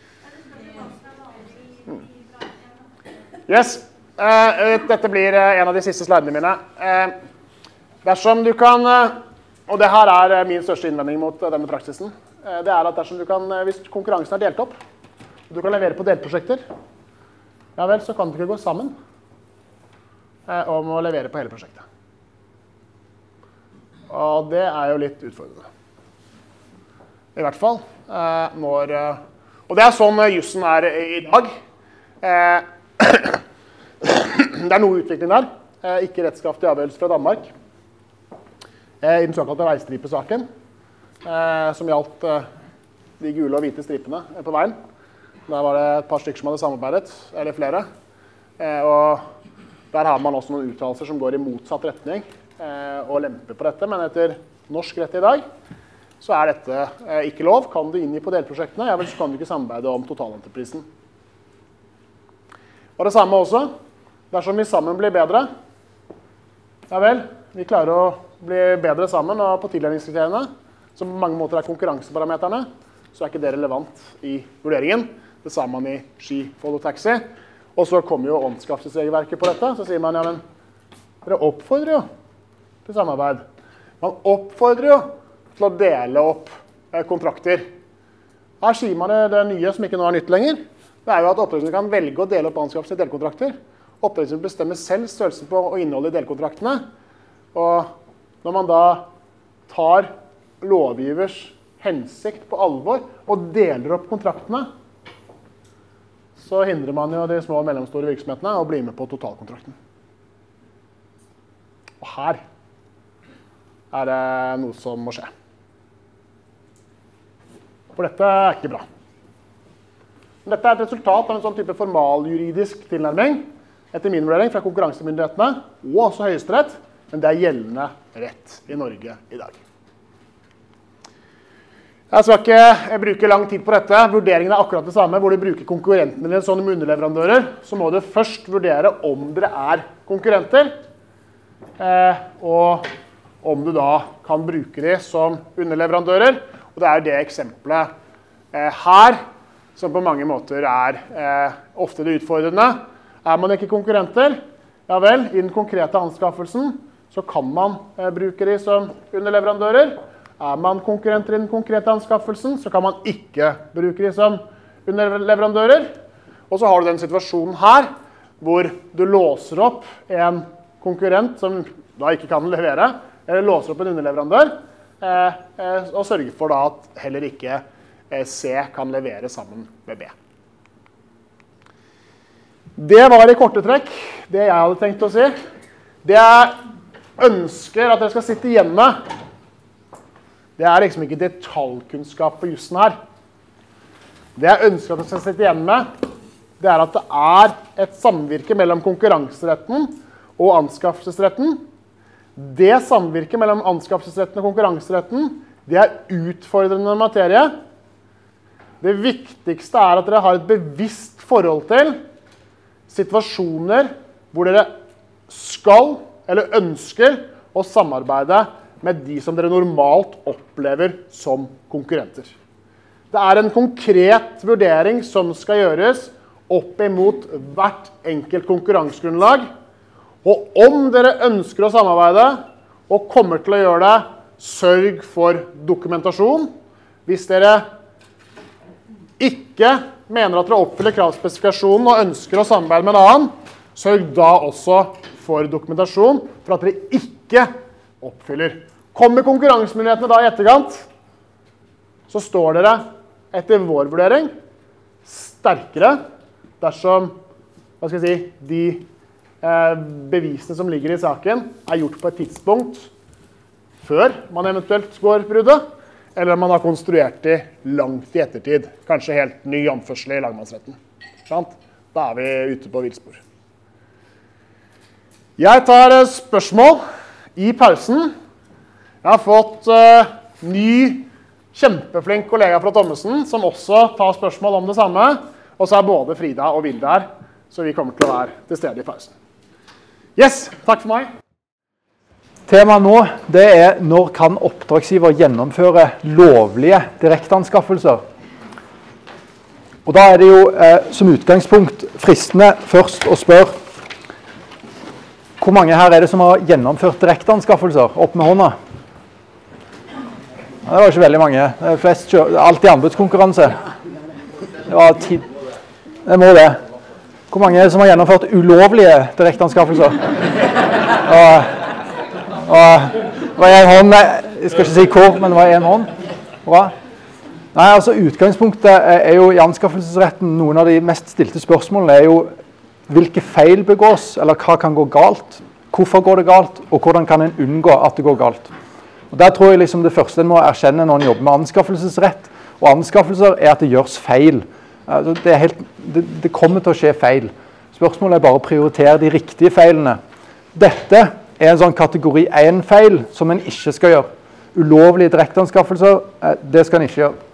Yes, dette blir en av de siste slidene mine. Dersom du kan, og det her er min største innvending mot denne praksisen, det er at dersom du kan, hvis konkurransen er delt opp, og du kan levere på delprosjekter, ja vel, så kan du ikke gå sammen om å levere på hele prosjektet. Og det er jo litt utfordrende. I hvert fall når... Og det er sånn jussen er i dag. Det er noe utvikling der. Ikke rettskraftig avgjørelse fra Danmark. I den såkalte veistripesaken, som gjaldt de gule og hvite stripene på veien. Der var det et par stykker som hadde samarbeidet, eller flere. Og der har man også noen uttalelser som går i motsatt retning og lemper på dette, men etter norsk rett i dag så er dette ikke lov. Kan du inn i på delprosjektene, ja vel så kan du ikke samarbeide om totalentreprisen. Og det samme også, dersom vi sammen blir bedre, ja vel, vi klarer å bli bedre sammen, og på tildelingskriteriene, som på mange måter er konkurranseparameterne, så er ikke det relevant i vurderingen. Det sa man i Ski Follow Taxi. Og så kommer jo anskaffelsesregelverket på dette, så sier man, ja men, dere oppfordrer jo til samarbeid. Man oppfordrer jo til å dele opp kontrakter. Her sier man det nye som ikke nå er nytt lenger. Det er jo at oppdragsgiveren kan velge å dele opp anskaffelse i delkontrakter. Oppdragsgiveren bestemmer selv størrelsen på og innholdet i delkontraktene. Og når man da tar lovgivers hensikt på alvor og deler opp kontraktene, så hindrer man jo de små og mellomstore virksomhetene å bli med på totalkontrakten. Og her er det noe som må skje. For dette er ikke bra. Dette er et resultat av en sånn type formaljuridisk tilnærming, etter min vurdering, fra konkurransemyndighetene og også Høyesterett, men det er gjeldende rett i Norge i dag. Jeg skal ikke bruke lang tid på dette. Vurderingen er akkurat det samme. Hvor du bruker konkurrentene dine som underleverandører, så må du først vurdere om dere er konkurrenter, og om du da kan bruke de som underleverandører. Og det er det eksempelet her, som på mange måter er ofte det utfordrende. Er man ikke konkurrenter, ja vel, i den konkrete anskaffelsen, så kan man bruke de som underleverandører. Er man konkurrenter i den konkrete anskaffelsen, så kan man ikke bruke de som underleverandører. Og så har du den situasjonen her, hvor du låser opp en konkurrent som da ikke kan levere, eller låser opp en underleverandør, og sørger for da at heller ikke C kan levere sammen med B. Det var i korte trekk det jeg hadde tenkt å si. Det jeg ønsker at dere skal sitte igjen med, det er liksom ikke detaljkunnskap på jussen her. Det jeg ønsker at dere skal sitte igjen med, det er at det er et samvirke mellom konkurranseretten og anskaffelsesretten. Det samvirket mellom anskaffelsesretten og konkurranseretten, det er utfordrende materie. Det viktigste er at dere har et bevisst forhold til situasjoner hvor dere skal eller ønsker å samarbeide med de som dere normalt opplever som konkurrenter. Det er en konkret vurdering som skal gjøres opp imot hvert enkelt konkurransegrunnlag. Og om dere ønsker å samarbeide og kommer til å gjøre det, sørg for dokumentasjon. Hvis dere ikke mener at dere oppfyller kravspesifikasjonen og ønsker å samarbeide med en annen, sørg da også for dokumentasjon for at dere ikke oppfyller. Kommer konkurransemyndighetene da i etterkant, så står dere etter vår vurdering sterkere dersom, hva skal jeg si, de bevisene som ligger i saken er gjort på et tidspunkt før man eventuelt går bruddet, eller man har konstruert de langt i ettertid, kanskje helt ny anførsel i lagmannsretten. da er vi ute på villspor. Jeg tar spørsmål i pausen. Jeg har fått ny, kjempeflink kollega fra Thommessen, som også tar spørsmål om det samme. Og så er både Frida og Vilde her, så vi kommer til å være til stede i pausen. Yes, takk for meg. Temaet nå, det er når kan oppdragsgiver gjennomføre lovlige direkteanskaffelser? Og da er det jo som utgangspunkt fristende først å spørre hvor mange her er det som har gjennomført direkteanskaffelser? Opp med hånda. Det var ikke veldig mange. Det er flest alltid anbudskonkurranse. Det var 10. Det må det. Hvor mange er det som har gjennomført ulovlige direkteanskaffelser? Det var en hånd, jeg skal ikke si hvor, men det var en hånd. Bra. Nei, altså utgangspunktet er jo i anskaffelsesretten, noen av de mest stilte spørsmålene er jo hvilke feil begås, eller hva kan gå galt, hvorfor går det galt, og hvordan kan en unngå at det går galt. Og der tror jeg liksom det første en må erkjenne når en jobber med anskaffelsesrett og anskaffelser er at det gjøres feil. Altså det kommer til å skje feil. Spørsmålet er bare å prioritere de riktige feilene. Dette er en sånn kategori 1-feil som en ikke skal gjøre. Ulovlige direkteanskaffelser, det skal en ikke gjøre.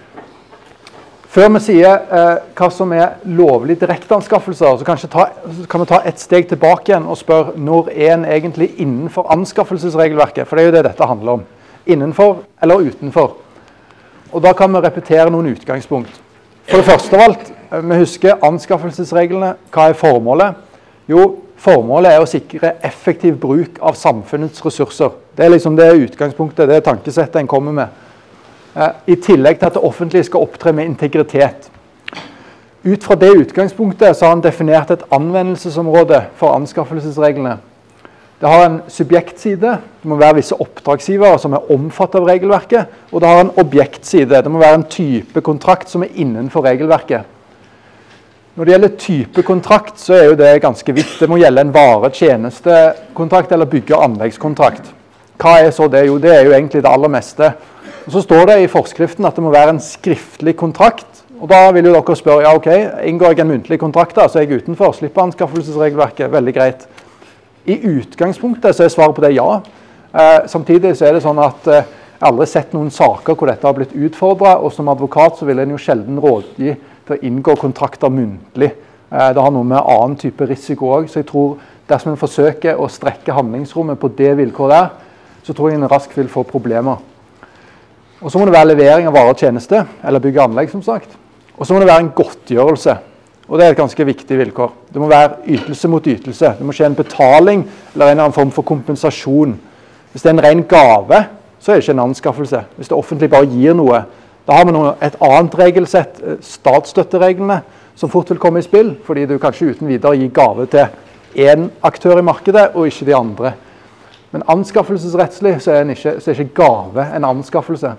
Før vi sier hva som er lovlige direkteanskaffelser, så kan vi ta et steg tilbake igjen og spørre når er en egentlig innenfor anskaffelsesregelverket? For det er jo det dette handler om. Innenfor eller utenfor. Og da kan vi repetere noen utgangspunkt. For det første av alt, vi husker anskaffelsesreglene. Hva er formålet? Jo, formålet er å sikre effektiv bruk av samfunnets ressurser. Det er liksom det utgangspunktet, det tankesettet en kommer med. I tillegg til at det offentlige skal opptre med integritet. Ut fra det utgangspunktet så har han definert et anvendelsesområde for anskaffelsesreglene. Det har en subjektside, det må være visse oppdragsgivere som er omfattet av regelverket, og det har en objektside, det må være en type kontrakt som er innenfor regelverket. Når det gjelder type kontrakt så er jo det ganske vidt. Det må gjelde en vare-tjenestekontrakt eller bygge- og anleggskontrakt. Hva er så det? Jo, det er jo egentlig det aller meste. Og så står det i forskriften at det må være en skriftlig kontrakt. Og da vil jo dere spørre, ja ok, inngår jeg en muntlig kontrakt da, så er jeg utenfor, slipper anskaffelsesregelverket, veldig greit. I utgangspunktet så er svaret på det ja. Samtidig så er det sånn at jeg har aldri sett noen saker hvor dette har blitt utfordret, og som advokat så vil en jo sjelden rådgi til å inngå kontrakter muntlig. Det har noe med annen type risiko også, så jeg tror dersom en forsøker å strekke handlingsrommet på det vilkåret der, så tror jeg en raskt vil få problemer. Og så må det være levering av varer og tjeneste, eller bygge anlegg som sagt. Og så må det være en godtgjørelse, og det er et ganske viktig vilkår. Det må være ytelse mot ytelse. Det må skje en betaling eller en eller annen form for kompensasjon. Hvis det er en ren gave, så er det ikke en anskaffelse. Hvis det offentlig bare gir noe, da har vi et annet regelsett, statsstøttereglene, som fort vil komme i spill, fordi du kanskje uten videre gir gave til en aktør i markedet, og ikke de andre. Men anskaffelsesrettslig så er ikke gave en anskaffelse.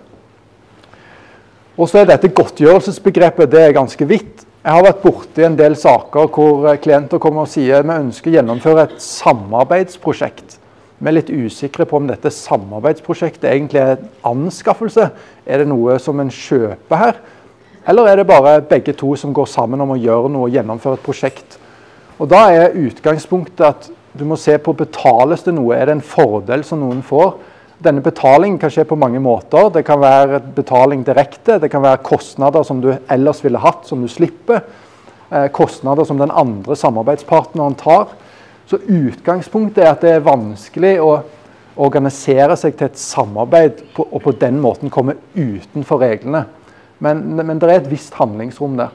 Og så er dette godtgjørelsesbegrepet, det er ganske vidt. Jeg har vært borte i en del saker hvor klienter kommer og sier vi ønsker å gjennomføre et samarbeidsprosjekt. Vi er litt usikre på om dette samarbeidsprosjektet egentlig er en anskaffelse. Er det noe som en kjøper her? Eller er det bare begge to som går sammen om å gjøre noe og gjennomføre et prosjekt? Og da er utgangspunktet at du må se på betales det noe. Er det en fordel som noen får? Denne betalingen kan skje på mange måter. Det kan være betaling direkte, det kan være kostnader som du ellers ville hatt, som du slipper. Kostnader som den andre samarbeidspartneren tar. Så utgangspunktet er at det er vanskelig å organisere seg til et samarbeid og på den måten komme utenfor reglene. Men det er et visst handlingsrom der.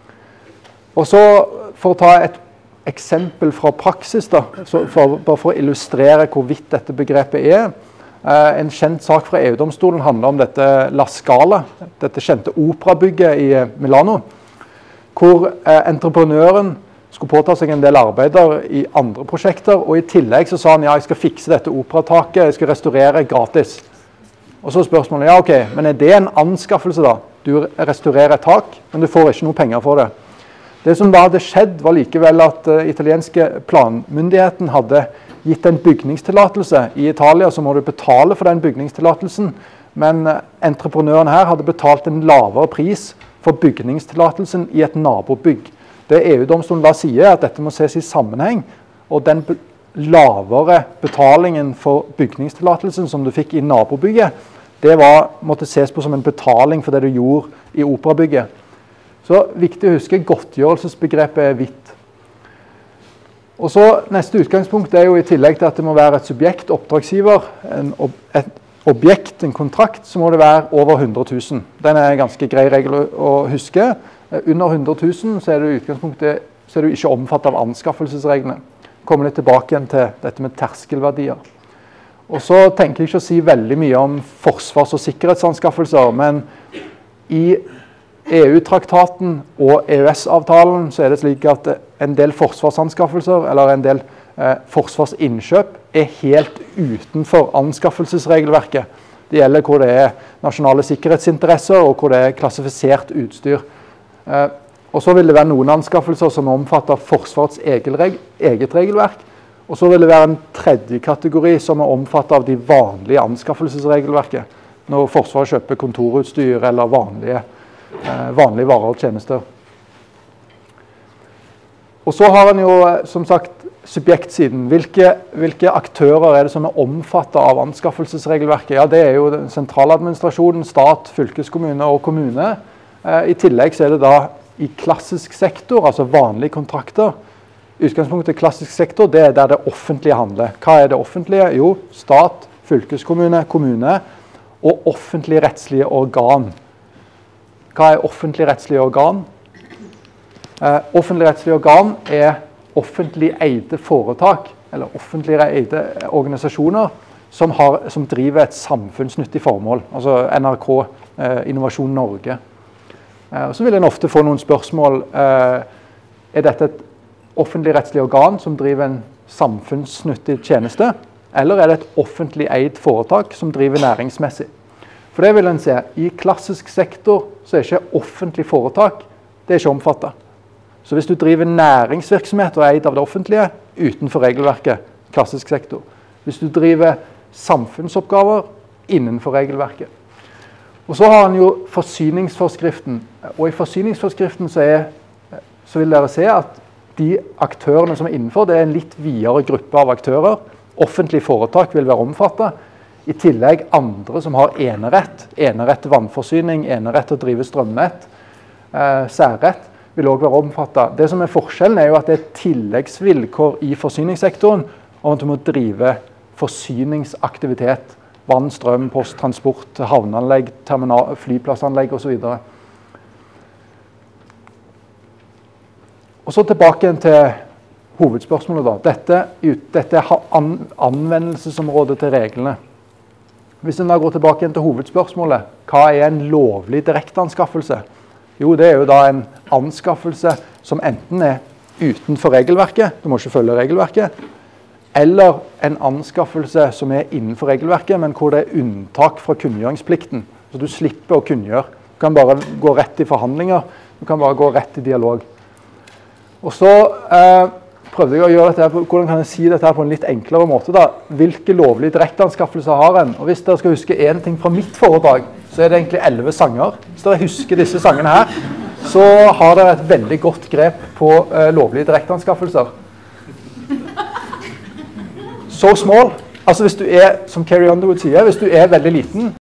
Og så for å ta et eksempel fra praksis, da, bare for å illustrere hvor vidt dette begrepet er. En kjent sak fra EU-domstolen handler om dette La Scala, dette kjente operabygget i Milano, hvor entreprenøren skulle påta seg en del arbeider i andre prosjekter, og i tillegg så sa han, ja, jeg skal fikse dette operataket, jeg skal restaurere gratis. Og så spørsmålet, ja ok, men er det en anskaffelse da? Du restaurerer et tak, men du får ikke noe penger for det. Det som da hadde skjedd var likevel at italienske planmyndigheten hadde gitt en bygningstillatelse. I Italia så må du betale for den bygningstillatelsen, men entreprenøren her hadde betalt en lavere pris for bygningstillatelsen i et nabobygg. Det EU-domstolen da sier, at dette må ses i sammenheng, og den lavere betalingen for bygningstillatelsen som du fikk i nabobygget, det måtte ses på som en betaling for det du gjorde i operabygget. Så viktig å huske, godtgjørelsesbegrepet er vidt. Og så neste utgangspunkt er jo i tillegg til at det må være et subjekt, oppdragsgiver, et objekt, en kontrakt, så må det være over 100 000. Den er en ganske grei regel å huske. Under 100 000 så er du i utgangspunktet så er du ikke omfattet av anskaffelsesreglene. Kommer litt tilbake igjen til dette med terskelverdier. Og så tenker jeg ikke å si veldig mye om forsvars- og sikkerhetsanskaffelser, men i EU-traktaten og EØS-avtalen så er det slik at en del forsvarsanskaffelser eller en del forsvarsinnkjøp er helt utenfor anskaffelsesregelverket. Det gjelder hvor det er nasjonale sikkerhetsinteresser og hvor det er klassifisert utstyr. Og så vil det være noen anskaffelser som omfatter Forsvarets eget regelverk, og så vil det være en tredje kategori som er omfattet av de vanlige anskaffelsesregelverket, når Forsvaret kjøper kontorutstyr eller vanlige varer og tjenester. Og så har en jo, som sagt, subjektsiden. Hvilke aktører er det som er omfattet av anskaffelsesregelverket? Ja, det er jo sentraladministrasjonen, stat, fylkeskommune og kommune. I tillegg så er det da i klassisk sektor, altså vanlige kontrakter. Utgangspunktet klassisk sektor, det er der det offentlige handler. Hva er det offentlige? Jo, stat, fylkeskommune, kommune og offentlig rettslige organ. Hva er offentlig rettslige organ? Offentlig rettslige organ er offentlig eide foretak, eller offentlig eide organisasjoner, som driver et samfunnsnyttig formål. Altså NRK, Innovasjon Norge. Så vil en ofte få noen spørsmål. Er dette et offentlig rettslig organ som driver en samfunnsnyttig tjeneste, eller er det et offentlig eid foretak som driver næringsmessig? For det vil en se. I klassisk sektor så er ikke offentlig foretak, det er ikke omfattet. Så hvis du driver næringsvirksomhet og er eid av det offentlige, utenfor regelverket, klassisk sektor. Hvis du driver samfunnsoppgaver, innenfor regelverket. Og så har han jo forsyningsforskriften. Og i forsyningsforskriften så vil dere se at de aktørene som er innenfor, det er en litt videre gruppe av aktører. Offentlig foretak vil være omfattet. I tillegg andre som har enerett. Enerett til vannforsyning, enerett til å drive strømnett, særrett vil også være omfattet. Det som er forskjellen er jo at det er tilleggsvilkår i forsyningssektoren om at du må drive forsyningsaktivitet. Vann, strøm, post, transport, havneanlegg, flyplassanlegg og så videre. Og så tilbake til hovedspørsmålet da. Dette er anvendelsesområdet til reglene. Hvis en da går tilbake til hovedspørsmålet, hva er en lovlig direkteanskaffelse? Jo, det er jo da en anskaffelse som enten er utenfor regelverket, du må ikke følge regelverket, eller en anskaffelse som er innenfor regelverket, men hvor det er unntak fra kunngjøringsplikten. Så du slipper å kunngjøre. Du kan bare gå rett i forhandlinger, du kan bare gå rett i dialog. Og så prøvde jeg å gjøre dette, hvordan kan jeg si dette på en litt enklere måte da? Hvilke lovlige direkteanskaffelser har en? Og hvis dere skal huske en ting fra mitt foredrag, så er det egentlig 11 sanger. Hvis dere husker disse sangene her, så har dere et veldig godt grep på lovlige direkteanskaffelser. So small. Altså hvis du er, som Carrie Underwood sier, hvis du er veldig liten,